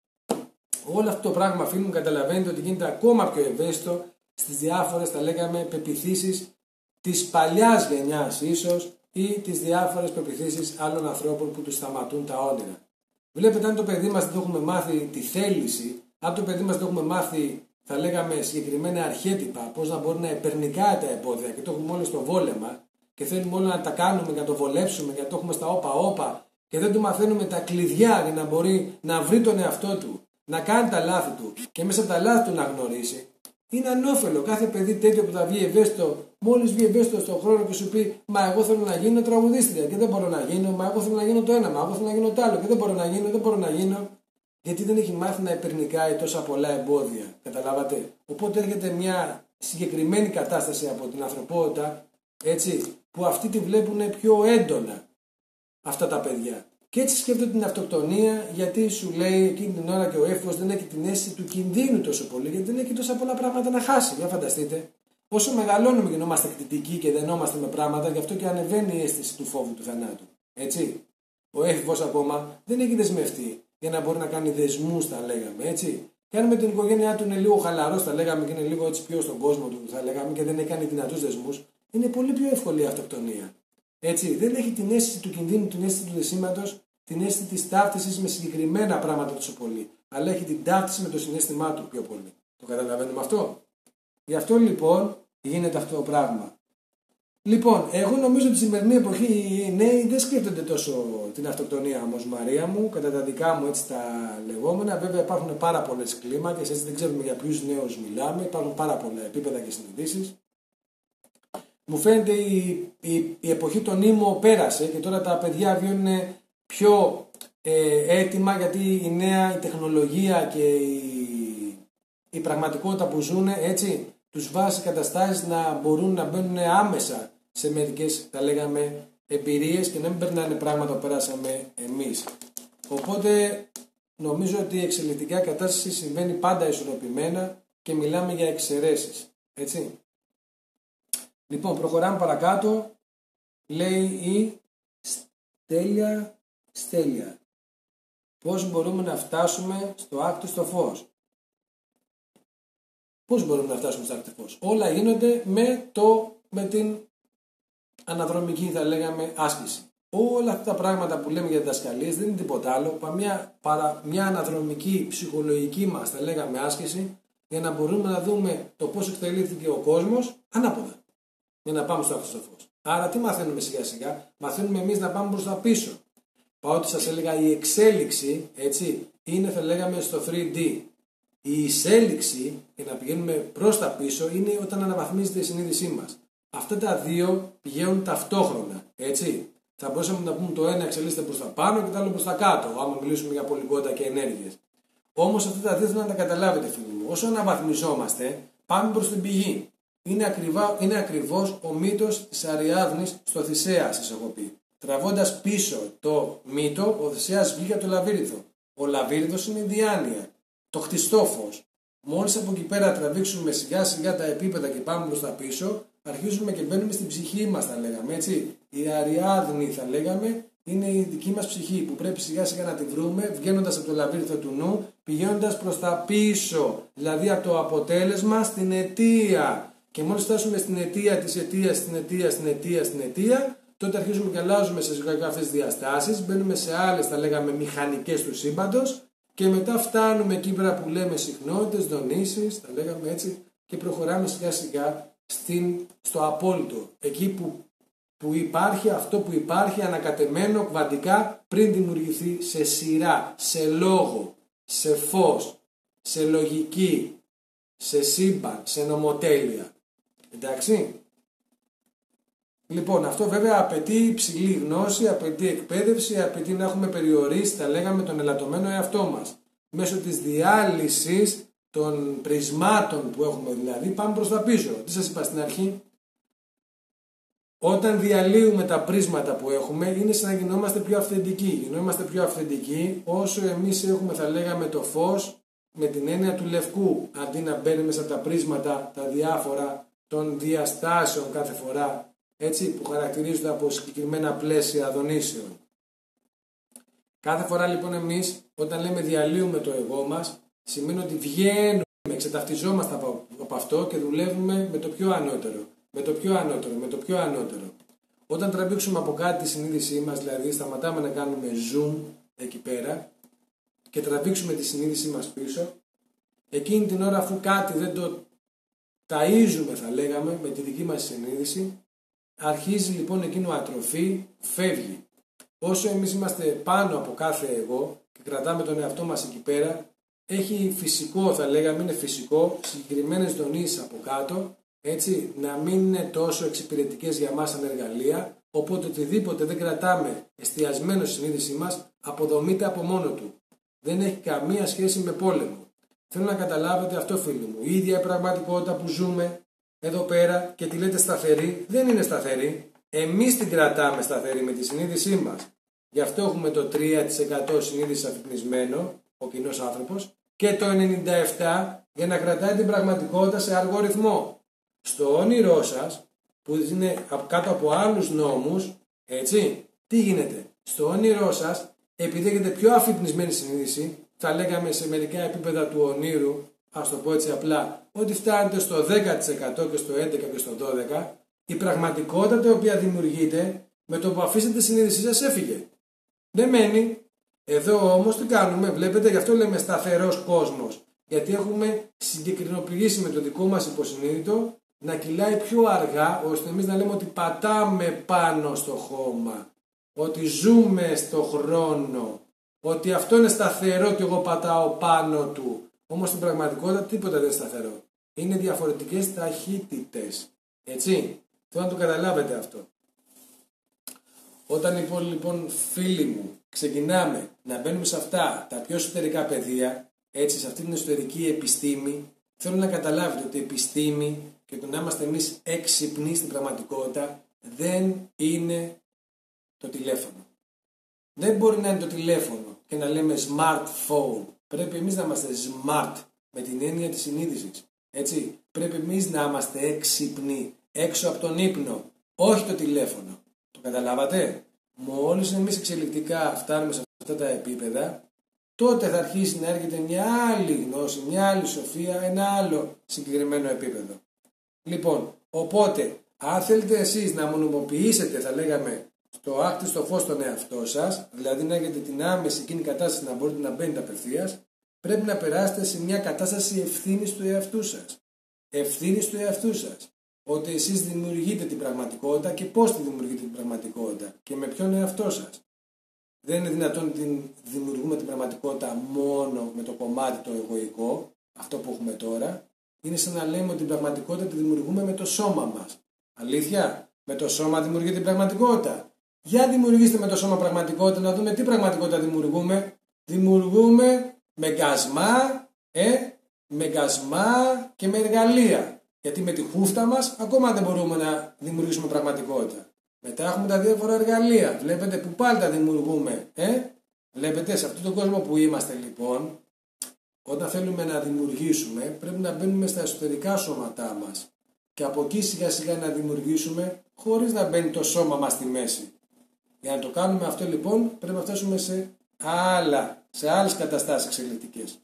A: Όλο αυτό το πράγμα, φίλοι μου, καταλαβαίνετε ότι γίνεται ακόμα πιο ευαίσθητο στις διάφορες, τα λέγαμε, πεποιθήσεις της παλιάς γενιάς ίσως ή τις διάφορες πεποιθήσεις άλλων ανθρώπων που τους σταματούν τα όνειρα. Βλέπετε, αν το παιδί μας δεν το έχουμε μάθει τη θέληση, αν το παιδί μας δεν το έχουμε μάθει, θα λέγαμε, συγκεκριμένα αρχέτυπα, πώς να μπορεί να υπερνικάει τα εμπόδια και το έχουμε όλοι στο βόλεμα και θέλουμε όλα να τα κάνουμε για να το βολέψουμε, για να το έχουμε στα όπα-όπα και δεν του μαθαίνουμε τα κλειδιά για να μπορεί να βρει τον εαυτό του, να κάνει τα λάθη του και μέσα από τα λάθη του να γνωρίσει. Είναι ανώφελο κάθε παιδί τέτοιο που θα βγει ευαίσθητο, μόλις βγει ευαίσθητο στον χρόνο και σου πει «Μα εγώ θέλω να γίνω τραγουδίστρια και δεν μπορώ να γίνω, μα εγώ θέλω να γίνω το ένα, μα εγώ θέλω να γίνω το άλλο και δεν μπορώ να γίνω». Γιατί δεν έχει μάθει να υπερνικάει τόσα πολλά εμπόδια. Καταλάβατε. Οπότε έρχεται μια συγκεκριμένη κατάσταση από την ανθρωπότητα, έτσι, που αυτοί τη βλέπουν πιο έντονα αυτά τα παιδιά. Και έτσι σκέφτονται την αυτοκτονία, γιατί σου λέει εκείνη την ώρα και ο έφηβος δεν έχει την αίσθηση του κινδύνου τόσο πολύ, γιατί δεν έχει τόσα πολλά πράγματα να χάσει. Για φανταστείτε. Όσο μεγαλώνουμε γινόμαστε κτητικοί και δενόμαστε με πράγματα, γι' αυτό και ανεβαίνει η αίσθηση του φόβου του θανάτου. Έτσι. Ο έφηβος ακόμα δεν έχει δεσμευτεί για να μπορεί να κάνει δεσμούς, τα λέγαμε. Έτσι. Και αν με την οικογένειά του είναι λίγο χαλαρός, θα λέγαμε, και είναι λίγο έτσι πιο στον κόσμο του, θα λέγαμε, και δεν έχει κάνει δυνατούς δεσμούς, είναι πολύ πιο εύκολη η αυτοκτονία. Έτσι, δεν έχει την αίσθηση του κινδύνου, την αίσθηση του δεσίματος, την αίσθηση της ταύτισης με συγκεκριμένα πράγματα τόσο πολύ. Αλλά έχει την ταύτιση με το συναίσθημά του πιο πολύ. Το καταλαβαίνουμε αυτό. Γι' αυτό λοιπόν γίνεται αυτό το πράγμα. Λοιπόν, εγώ νομίζω ότι στη σημερινή εποχή οι νέοι δεν σκέφτονται τόσο την αυτοκτονία όμως, Μαρία μου, κατά τα δικά μου έτσι τα λεγόμενα. Βέβαια υπάρχουν πάρα πολλές κλίμακες, έτσι δεν ξέρουμε για ποιους νέους μιλάμε, υπάρχουν πάρα πολλά επίπεδα και συνειδήσεις. Μου φαίνεται η εποχή των ήμο πέρασε και τώρα τα παιδιά βγαίνουν πιο έτοιμα, γιατί η νέα η τεχνολογία και η πραγματικότητα που ζουν έτσι τους βάζει καταστάσεις να μπορούν να μπαίνουν άμεσα σε μερικές, τα λέγαμε, εμπειρίες και να μην περνάνε πράγματα που περάσαμε εμείς. Οπότε νομίζω ότι η εξελικτικά κατάσταση συμβαίνει πάντα ισορροπημένα και μιλάμε για εξαιρέσεις. Έτσι. Λοιπόν, προχωράμε παρακάτω. Λέει η Στέλια. Πώς μπορούμε να φτάσουμε στο άκτιστο φως? Πώς μπορούμε να φτάσουμε στο άκτιστο φως? Όλα γίνονται με την αναδρομική, θα λέγαμε, άσκηση. Όλα αυτά τα πράγματα που λέμε για διδασκαλίες δεν είναι τίποτα άλλο παρά μια αναδρομική ψυχολογική μας, θα λέγαμε, άσκηση, για να μπορούμε να δούμε το πώς εξελίχθηκε ο κόσμος ανάποδα. Για να πάμε στο άκτιστο φως. Άρα τι μαθαίνουμε σιγά σιγά? Μαθαίνουμε εμείς να πάμε προς τα πίσω. Παρότι σας έλεγα η εξέλιξη, έτσι, είναι, θα λέγαμε, στο 3D. Η εισέλιξη, για να πηγαίνουμε προς τα πίσω, είναι όταν αναβαθμίζεται η συνείδησή μας. Αυτά τα δύο πηγαίνουν ταυτόχρονα, έτσι. Θα μπορούσαμε να πούμε το ένα εξελίσσεται προς τα πάνω και το άλλο προς τα κάτω, άμα μιλήσουμε για πολυγκότα και ενέργειες. Όμως αυτά τα δύο θέλω να τα καταλάβετε, φίλοι μου. Όσο αναβαθμιζόμαστε, πάμε προς την πηγή. Είναι ακριβώς ο μύτος της Αριάδνης στο Θησέα, σας έχω πει. Τραβώντας πίσω το μύτο, ο Θησέας βγήκε από το Λαβύρινθο. Ο Λαβύρινθος είναι η διάνοια, το χτιστό φως. Μόλις από εκεί πέρα τραβήξουμε σιγά σιγά τα επίπεδα και πάμε προς τα πίσω, αρχίζουμε και μπαίνουμε στην ψυχή μας, θα λέγαμε, έτσι. Η Αριάδνη, θα λέγαμε, είναι η δική μας ψυχή που πρέπει σιγά σιγά να τη βρούμε, βγαίνοντας από το λαβύρινθο του νου, πηγαίνοντας προς τα πίσω, δηλαδή από το αποτέλεσμα στην αιτία. Και μόλις φτάσουμε στην αιτία της αιτίας, στην αιτία, τότε αρχίζουμε και αλλάζουμε σε ζωγραφικά αυτές τις διαστάσεις, μπαίνουμε σε άλλες, θα λέγαμε, μηχανικές του σύμπαντος και μετά φτάνουμε εκεί πέρα που λέμε συχνότητες, δονήσεις, θα λέγαμε έτσι, και προχωράμε σιγά σιγά στο απόλυτο, εκεί που υπάρχει αυτό που υπάρχει ανακατεμένο κβαντικά πριν δημιουργηθεί σε σειρά, σε λόγο, σε φως, σε λογική, σε σύμπαν, σε νομοτέλεια. Εντάξει. Λοιπόν, αυτό βέβαια απαιτεί υψηλή γνώση, απαιτεί εκπαίδευση, απαιτεί να έχουμε περιορίσει, θα λέγαμε, τον ελαττωμένο εαυτό μας. Μέσω της διάλυσης των πρισμάτων που έχουμε, δηλαδή, πάμε προς τα πίσω. Τι σας είπα στην αρχή? Όταν διαλύουμε τα πρίσματα που έχουμε, είναι σαν να γινόμαστε πιο αυθεντικοί. Γινόμαστε πιο αυθεντικοί όσο εμείς έχουμε, θα λέγαμε, το φως με την έννοια του λευκού, αντί να μπαίνει μέσα από τα πρίσματα τα διάφορα των διαστάσεων κάθε φορά, έτσι, που χαρακτηρίζονται από συγκεκριμένα πλαίσια δονήσεων. Κάθε φορά λοιπόν εμείς όταν λέμε διαλύουμε το εγώ μας, σημαίνει ότι βγαίνουμε, εξεταυτιζόμαστε από αυτό και δουλεύουμε με το πιο ανώτερο. Με το πιο ανώτερο. Όταν τραβήξουμε από κάτι τη συνείδησή μας, δηλαδή σταματάμε να κάνουμε zoom εκεί πέρα και τραβήξουμε τη συνείδησή μας πίσω, εκείνη την ώρα αφού κάτι δεν το ταΐζουμε, θα λέγαμε, με τη δική μας συνείδηση, αρχίζει λοιπόν εκείνο ατροφή, φεύγει. Όσο εμείς είμαστε πάνω από κάθε εγώ και κρατάμε τον εαυτό μας εκεί πέρα, έχει φυσικό, θα λέγαμε, είναι φυσικό, συγκεκριμένες δονήσεις από κάτω, έτσι, να μην είναι τόσο εξυπηρετικές για μας σαν εργαλεία, οπότε οτιδήποτε δεν κρατάμε εστιασμένο στη συνείδησή μας, αποδομείται από μόνο του. Δεν έχει καμία σχέση με πόλεμο. Θέλω να καταλάβετε αυτό, φίλοι μου. Η ίδια η πραγματικότητα που ζούμε εδώ πέρα και τη λέτε σταθερή, δεν είναι σταθερή. Εμείς την κρατάμε σταθερή με τη συνείδησή μας. Γι' αυτό έχουμε το 3% συνείδηση αφυπνισμένο, ο κοινός άνθρωπος, και το 97% για να κρατάει την πραγματικότητα σε αργό ρυθμό. Στο όνειρό σας, που είναι κάτω από άλλους νόμους, έτσι, τι γίνεται? Στο όνειρό σας, επειδή έχετε πιο αφυπνισμένη συνείδηση, θα λέγαμε σε μερικά επίπεδα του ονείρου, ας το πω έτσι απλά, ότι φτάνετε στο 10% και στο 11% και στο 12%, Η πραγματικότητα η οποία δημιουργείται με το που αφήσετε τη συνείδησή σας έφυγε. Δεν μένει. Εδώ όμως τι κάνουμε, βλέπετε, γι' αυτό λέμε σταθερός κόσμος. Γιατί έχουμε συγκεκρινοποιήσει με το δικό μας υποσυνείδητο να κυλάει πιο αργά, ώστε εμείς να λέμε ότι πατάμε πάνω στο χώμα, ότι ζούμε στο χρόνο, ότι αυτό είναι σταθερό και εγώ πατάω πάνω του. Όμως στην πραγματικότητα τίποτα δεν είναι σταθερό. Είναι διαφορετικές ταχύτητες. Έτσι, θέλω να το καταλάβετε αυτό. Όταν λοιπόν φίλοι μου ξεκινάμε να μπαίνουμε σε αυτά τα πιο εσωτερικά πεδία, έτσι, σε αυτή την εσωτερική επιστήμη, θέλω να καταλάβετε ότι η επιστήμη και το να είμαστε εμείς έξυπνοι στην πραγματικότητα δεν είναι το τηλέφωνο. Δεν μπορεί να είναι το τηλέφωνο και να λέμε smartphone. Πρέπει εμείς να είμαστε smart με την έννοια της συνείδησης. Έτσι, πρέπει εμείς να είμαστε έξυπνοι έξω από τον ύπνο, όχι το τηλέφωνο. Το καταλάβατε? Μόλις εμείς εξελικτικά φτάνουμε σε αυτά τα επίπεδα, τότε θα αρχίσει να έρχεται μια άλλη γνώση, μια άλλη σοφία, ένα άλλο συγκεκριμένο επίπεδο. Λοιπόν, οπότε, αν θέλετε εσείς να μονιμοποιήσετε, θα λέγαμε, στο άκτιστο φως τον εαυτό σας, δηλαδή να έχετε την άμεση εκείνη κατάσταση να μπορείτε να μπαίνετε απευθείας, πρέπει να περάσετε σε μια κατάσταση ευθύνης του εαυτού σας. Ευθύνης του εαυτού σας. Ότι εσείς δημιουργείτε την πραγματικότητα και πώς τη δημιουργείτε την πραγματικότητα και με ποιον εαυτό σας. Δεν είναι δυνατόν να δημιουργούμε την πραγματικότητα μόνο με το κομμάτι το εγωικό, αυτό που έχουμε τώρα. Είναι σαν να λέμε ότι την πραγματικότητα τη δημιουργούμε με το σώμα μας. Αλήθεια, με το σώμα δημιουργείται την πραγματικότητα. Για δημιουργήστε με το σώμα πραγματικότητα, να δούμε τι πραγματικότητα δημιουργούμε. Δημιουργούμε με γκασμά και με εργαλεία. Γιατί με τη χούφτα μας ακόμα δεν μπορούμε να δημιουργήσουμε πραγματικότητα. Μετά έχουμε τα διάφορα εργαλεία. Βλέπετε που πάλι τα δημιουργούμε. Βλέπετε, σε αυτόν τον κόσμο που είμαστε λοιπόν, όταν θέλουμε να δημιουργήσουμε, πρέπει να μπαίνουμε στα εσωτερικά σώματά μας. Και από εκεί σιγά σιγά να δημιουργήσουμε, χωρίς να μπαίνει το σώμα μας στη μέση. Για να το κάνουμε αυτό λοιπόν, πρέπει να φτάσουμε σε άλλες καταστάσεις εξελικτικές.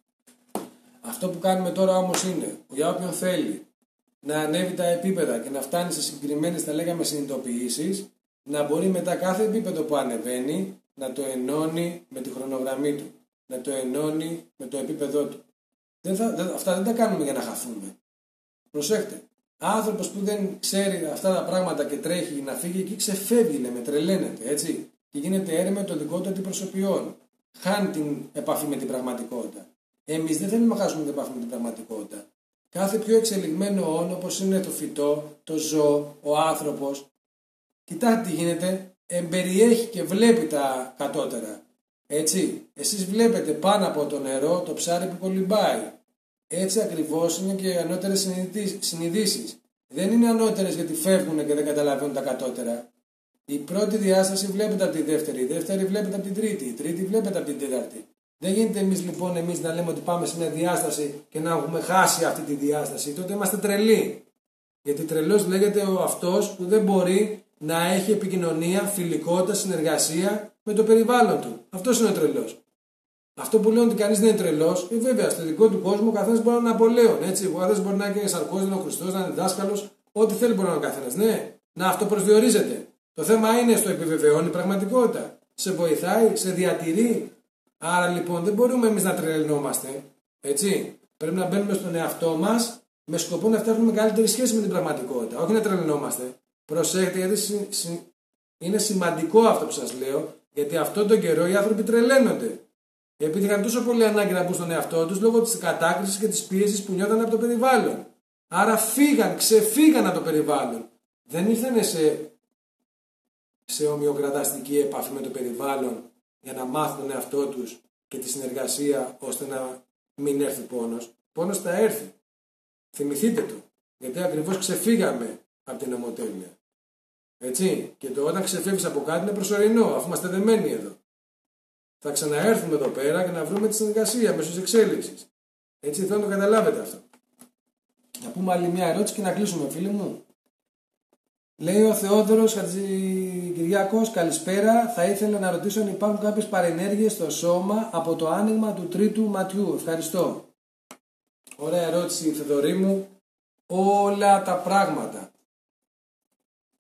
A: Αυτό που κάνουμε τώρα όμως είναι, για όποιον θέλει να ανέβει τα επίπεδα και να φτάνει σε συγκεκριμένες, θα λέγαμε, συνειδητοποιήσεις, να μπορεί μετά κάθε επίπεδο που ανεβαίνει να το ενώνει με τη χρονογραμμή του, να το ενώνει με το επίπεδό του. Αυτά δεν τα κάνουμε για να χαθούμε. Προσέχτε. Άνθρωπος που δεν ξέρει αυτά τα πράγματα και τρέχει να φύγει εκεί, ξεφεύγει, λέμε, τρελαίνεται, έτσι, και γίνεται έρευνα το δικό του αντιπροσωπιών. Χάνει την επαφή με την πραγματικότητα. Εμείς δεν θέλουμε να χάσουμε την επαφή με την πραγματικότητα. Κάθε πιο εξελιγμένο όν, όπως είναι το φυτό, το ζώο, ο άνθρωπος, κοιτάξτε τι γίνεται, εμπεριέχει και βλέπει τα κατώτερα. Έτσι, εσείς βλέπετε πάνω από το νερό το ψάρι που κολυμπάει. Έτσι ακριβώς είναι και οι ανώτερες συνειδήσεις. Δεν είναι ανώτερες γιατί φεύγουν και δεν καταλαβαίνουν τα κατώτερα. Η πρώτη διάσταση βλέπετε από τη δεύτερη, η δεύτερη βλέπετε από την τρίτη, η τρίτη βλέπετε από την τέταρτη. Δεν γίνεται εμείς να λέμε ότι πάμε σε μια διάσταση και να έχουμε χάσει αυτή τη διάσταση. Τότε είμαστε τρελοί. Γιατί τρελός λέγεται ο αυτός που δεν μπορεί να έχει επικοινωνία, φιλικότητα, συνεργασία με το περιβάλλον του. Αυτός είναι ο τρελός. Αυτό που λένε ότι κανείς δεν είναι τρελός, βέβαια στο δικό του κόσμο ο καθένας μπορεί να είναι Απολέον. Έτσι, ο καθένας μπορεί να είναι Σαρκός, να είναι ο Χριστός, να είναι δάσκαλος, ό,τι θέλει μπορεί να είναι ο καθένας. Ναι, να αυτοπροσδιορίζεται. Το θέμα είναι στο επιβεβαιώνει πραγματικότητα. Σε βοηθάει, σε διατηρεί. Άρα λοιπόν δεν μπορούμε εμείς να τρελαινόμαστε. Έτσι. Πρέπει να μπαίνουμε στον εαυτό μας με σκοπό να φτιάχνουμε καλύτερη σχέση με την πραγματικότητα. Όχι να τρελαινόμαστε. Προσέχτε, γιατί είναι σημαντικό αυτό που σας λέω, γιατί αυτόν τον καιρό οι άνθρωποι τρελαίνονται. Επειδή είχαν τόσο πολύ ανάγκη να μπουν στον εαυτό τους λόγω της κατάκρισης και της πίεσης που νιώθαν από το περιβάλλον. Άρα ξεφύγαν από το περιβάλλον. Δεν ήρθαν σε ομοιοκραταστική επαφή με το περιβάλλον για να μάθουν τον εαυτό τους και τη συνεργασία ώστε να μην έρθει πόνος. Πόνος θα έρθει. Θυμηθείτε το. Γιατί ακριβώς ξεφύγαμε από την ομοτέλεια. Έτσι. Και όταν ξεφύγεις από κάτι είναι προσωρινό, αφού είμαστε δεμένοι εδώ. Θα ξαναέρθουμε εδώ πέρα για να βρούμε τη συνεργασία μέσω της εξέλιξης. Έτσι, θέλω να το καταλάβετε αυτό. Να πούμε άλλη μια ερώτηση και να κλείσουμε, φίλοι μου. Λέει ο Θεόδωρος Χατζικυριάκος, καλησπέρα. Θα ήθελα να ρωτήσω αν υπάρχουν κάποιες παρενέργειες στο σώμα από το άνοιγμα του τρίτου ματιού. Ευχαριστώ. Ωραία ερώτηση, Θεοδωρή μου. Όλα τα πράγματα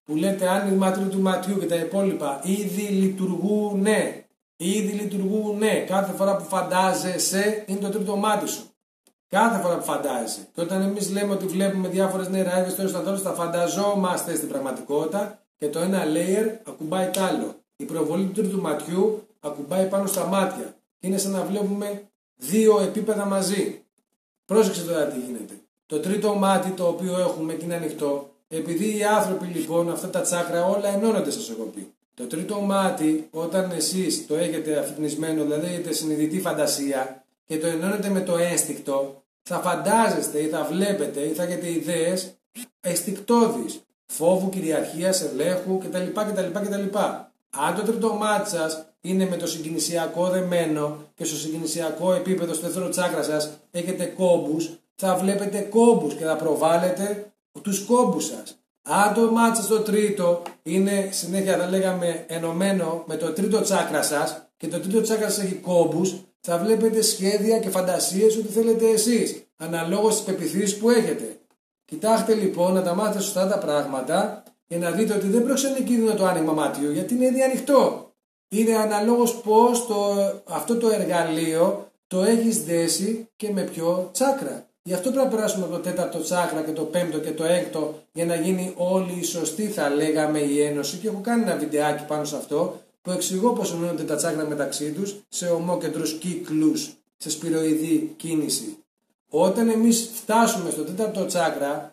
A: που λέτε άνοιγμα τρίτου ματιού και τα υπόλοιπα, ήδη λειτουργούνε. Ήδη λειτουργούνε. Κάθε φορά που φαντάζεσαι είναι το τρίτο μάτι σου. Κάθε φορά που φαντάζεσαι. Και όταν εμείς λέμε ότι βλέπουμε διάφορες νεράιδες στο τέλος, τα φανταζόμαστε στην πραγματικότητα και το ένα layer ακουμπάει τ' άλλο. Η προβολή του τρίτου ματιού ακουμπάει πάνω στα μάτια. Είναι σαν να βλέπουμε δύο επίπεδα μαζί. Πρόσεξε τώρα τι γίνεται. Το τρίτο μάτι το οποίο έχουμε και είναι ανοιχτό, επειδή οι άνθρωποι λοιπόν αυτά τα τσάκρα όλα ενώνονται, σας έχω πει. Το τρίτο μάτι, όταν εσείς το έχετε αφυπνισμένο, δηλαδή έχετε συνειδητή φαντασία και το ενώνετε με το ένστικτο, θα φαντάζεστε ή θα βλέπετε ή θα έχετε ιδέες αισθικτώδεις, φόβου, κυριαρχίας, ελέγχου κτλ. Αν το τρίτο μάτι σας είναι με το συγκινησιακό δεμένο και στο συγκινησιακό επίπεδο, στο δεύτερο τσάκρα σας, έχετε κόμπους, θα βλέπετε κόμπους και θα προβάλλετε τους κόμπους σας. Αν το μάτι σας το τρίτο είναι συνέχεια, θα λέγαμε, ενωμένο με το τρίτο τσάκρα σας και το τρίτο τσάκρα σας έχει κόμπους, θα βλέπετε σχέδια και φαντασίες ότι θέλετε εσείς, αναλόγως στις πεποιθήσεις που έχετε. Κοιτάξτε λοιπόν να τα μάθετε σωστά τα πράγματα για να δείτε ότι δεν προξενεί κίνδυνο το άνοιγμα μάτιου, γιατί είναι ήδη ανοιχτό. Είναι αναλόγως πώς αυτό το εργαλείο το έχεις δέσει και με ποιο τσάκρα. Γι' αυτό πρέπει να περάσουμε από το τέταρτο τσάκρα και το πέμπτο και το έκτο για να γίνει όλη η σωστή, θα λέγαμε, η ένωση. Και έχω κάνει ένα βιντεάκι πάνω σε αυτό που εξηγώ πώς ενώνονται τα τσάκρα μεταξύ τους σε ομόκεντρους κύκλους, σε σπυροειδή κίνηση. Όταν εμείς φτάσουμε στο τέταρτο τσάκρα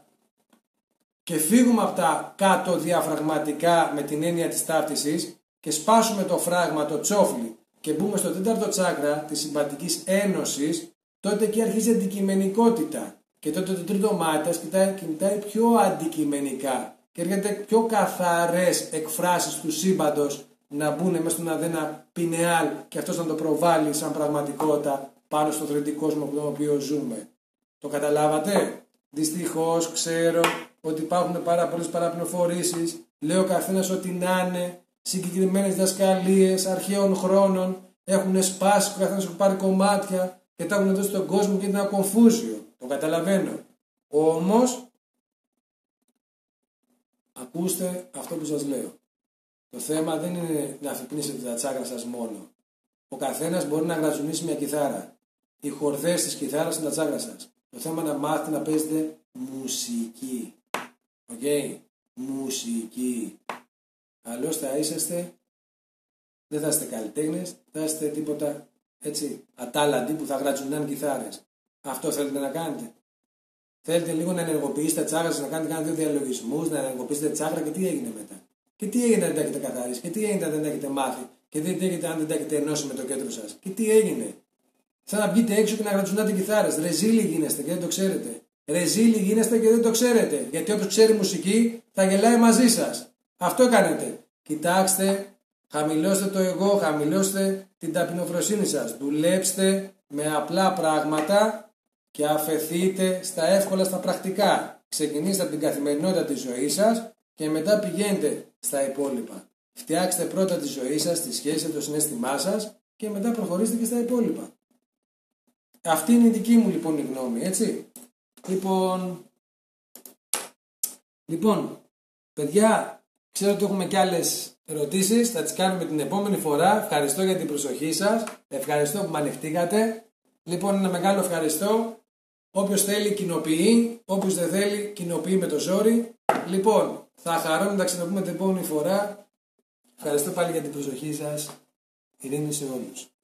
A: και φύγουμε από τα κάτω διαφραγματικά με την έννοια της ταύτισης και σπάσουμε το φράγμα, το τσόφλι και μπούμε στο τέταρτο τσάκρα της συμπαντικής ένωσης, τότε εκεί αρχίζει η αντικειμενικότητα. Και τότε το τρίτο μάτι κοιτάει πιο αντικειμενικά και έρχεται πιο καθαρές εκφράσεις του σύμπαντος να μπουν μέσα στον αδένα πινεάλ και αυτός να το προβάλλει σαν πραγματικότητα πάνω στο θρητικό κόσμο που τον οποίο ζούμε. Το καταλάβατε? Δυστυχώς ξέρω ότι υπάρχουν πάρα πολλές παραπληροφορήσεις. Λέει ο καθένας ότι να είναι συγκεκριμένες διδασκαλίες αρχαίων χρόνων. Έχουν σπάσει, ο καθένας έχει πάρει κομμάτια και τα έχουν δώσει στον κόσμο και είναι ένα κομφούζιο. Το καταλαβαίνω. Όμως, ακούστε αυτό που σας λέω. Το θέμα δεν είναι να αφυπνίσετε τα τσάκρα σας μόνο. Ο καθένας μπορεί να γρατζουνίσει μια κιθάρα. Οι χορδές της κιθάρας είναι τα τσάκρα σας. Το θέμα είναι να μάθετε να παίζετε μουσική. Οκ. Μουσική. Αλλιώς θα είσαστε, δεν θα είστε καλλιτέχνες, θα είστε τίποτα έτσι ατάλλαντοι που θα γρατζουνάνε κιθάρες. Αυτό θέλετε να κάνετε? Θέλετε λίγο να ενεργοποιήσετε τα τσάκρα σας, να κάνετε δύο διαλογισμούς, να ενεργοποιήσετε τσάκρα και τι έγινε μετά? Και τι έγινε αν δεν τα έχετε καθαρίσει? Και τι έγινε αν δεν τα έχετε μάθει? Και τι έγινε αν δεν τα έχετε ενώσει με το κέντρο σας? Και τι έγινε? Σαν να βγείτε έξω και να γρατζουνάτε κιθάρες. Ρεζίλοι γίνεστε και δεν το ξέρετε. Ρεζίλοι γίνεστε και δεν το ξέρετε. Γιατί όποιος ξέρει μουσική θα γελάει μαζί σας. Αυτό κάνετε. Κοιτάξτε, χαμηλώστε το εγώ, χαμηλώστε την ταπεινοφροσύνη σας. Δουλέψτε με απλά πράγματα και αφεθείτε στα εύκολα, στα πρακτικά. Ξεκινήστε από την καθημερινότητα της ζωής σας και μετά πηγαίνετε στα υπόλοιπα. Φτιάξτε πρώτα τη ζωή σας, τη σχέση, το συναίσθημά σας και μετά προχωρήστε και στα υπόλοιπα. Αυτή είναι η δική μου λοιπόν η γνώμη, έτσι. Λοιπόν, παιδιά, ξέρω ότι έχουμε και άλλες ερωτήσεις, θα τις κάνουμε την επόμενη φορά. Ευχαριστώ για την προσοχή σας, ευχαριστώ που με ανεχτήκατε. Λοιπόν, ένα μεγάλο ευχαριστώ. Όποιος θέλει κοινοποιεί, όποιος δεν θέλει κοινοποιεί με το ζόρι. Λοιπόν, θα χαρώ να τα ξαναπούμε την επόμενη φορά. Ευχαριστώ πάλι για την προσοχή σας. Ειρήνη σε όλους.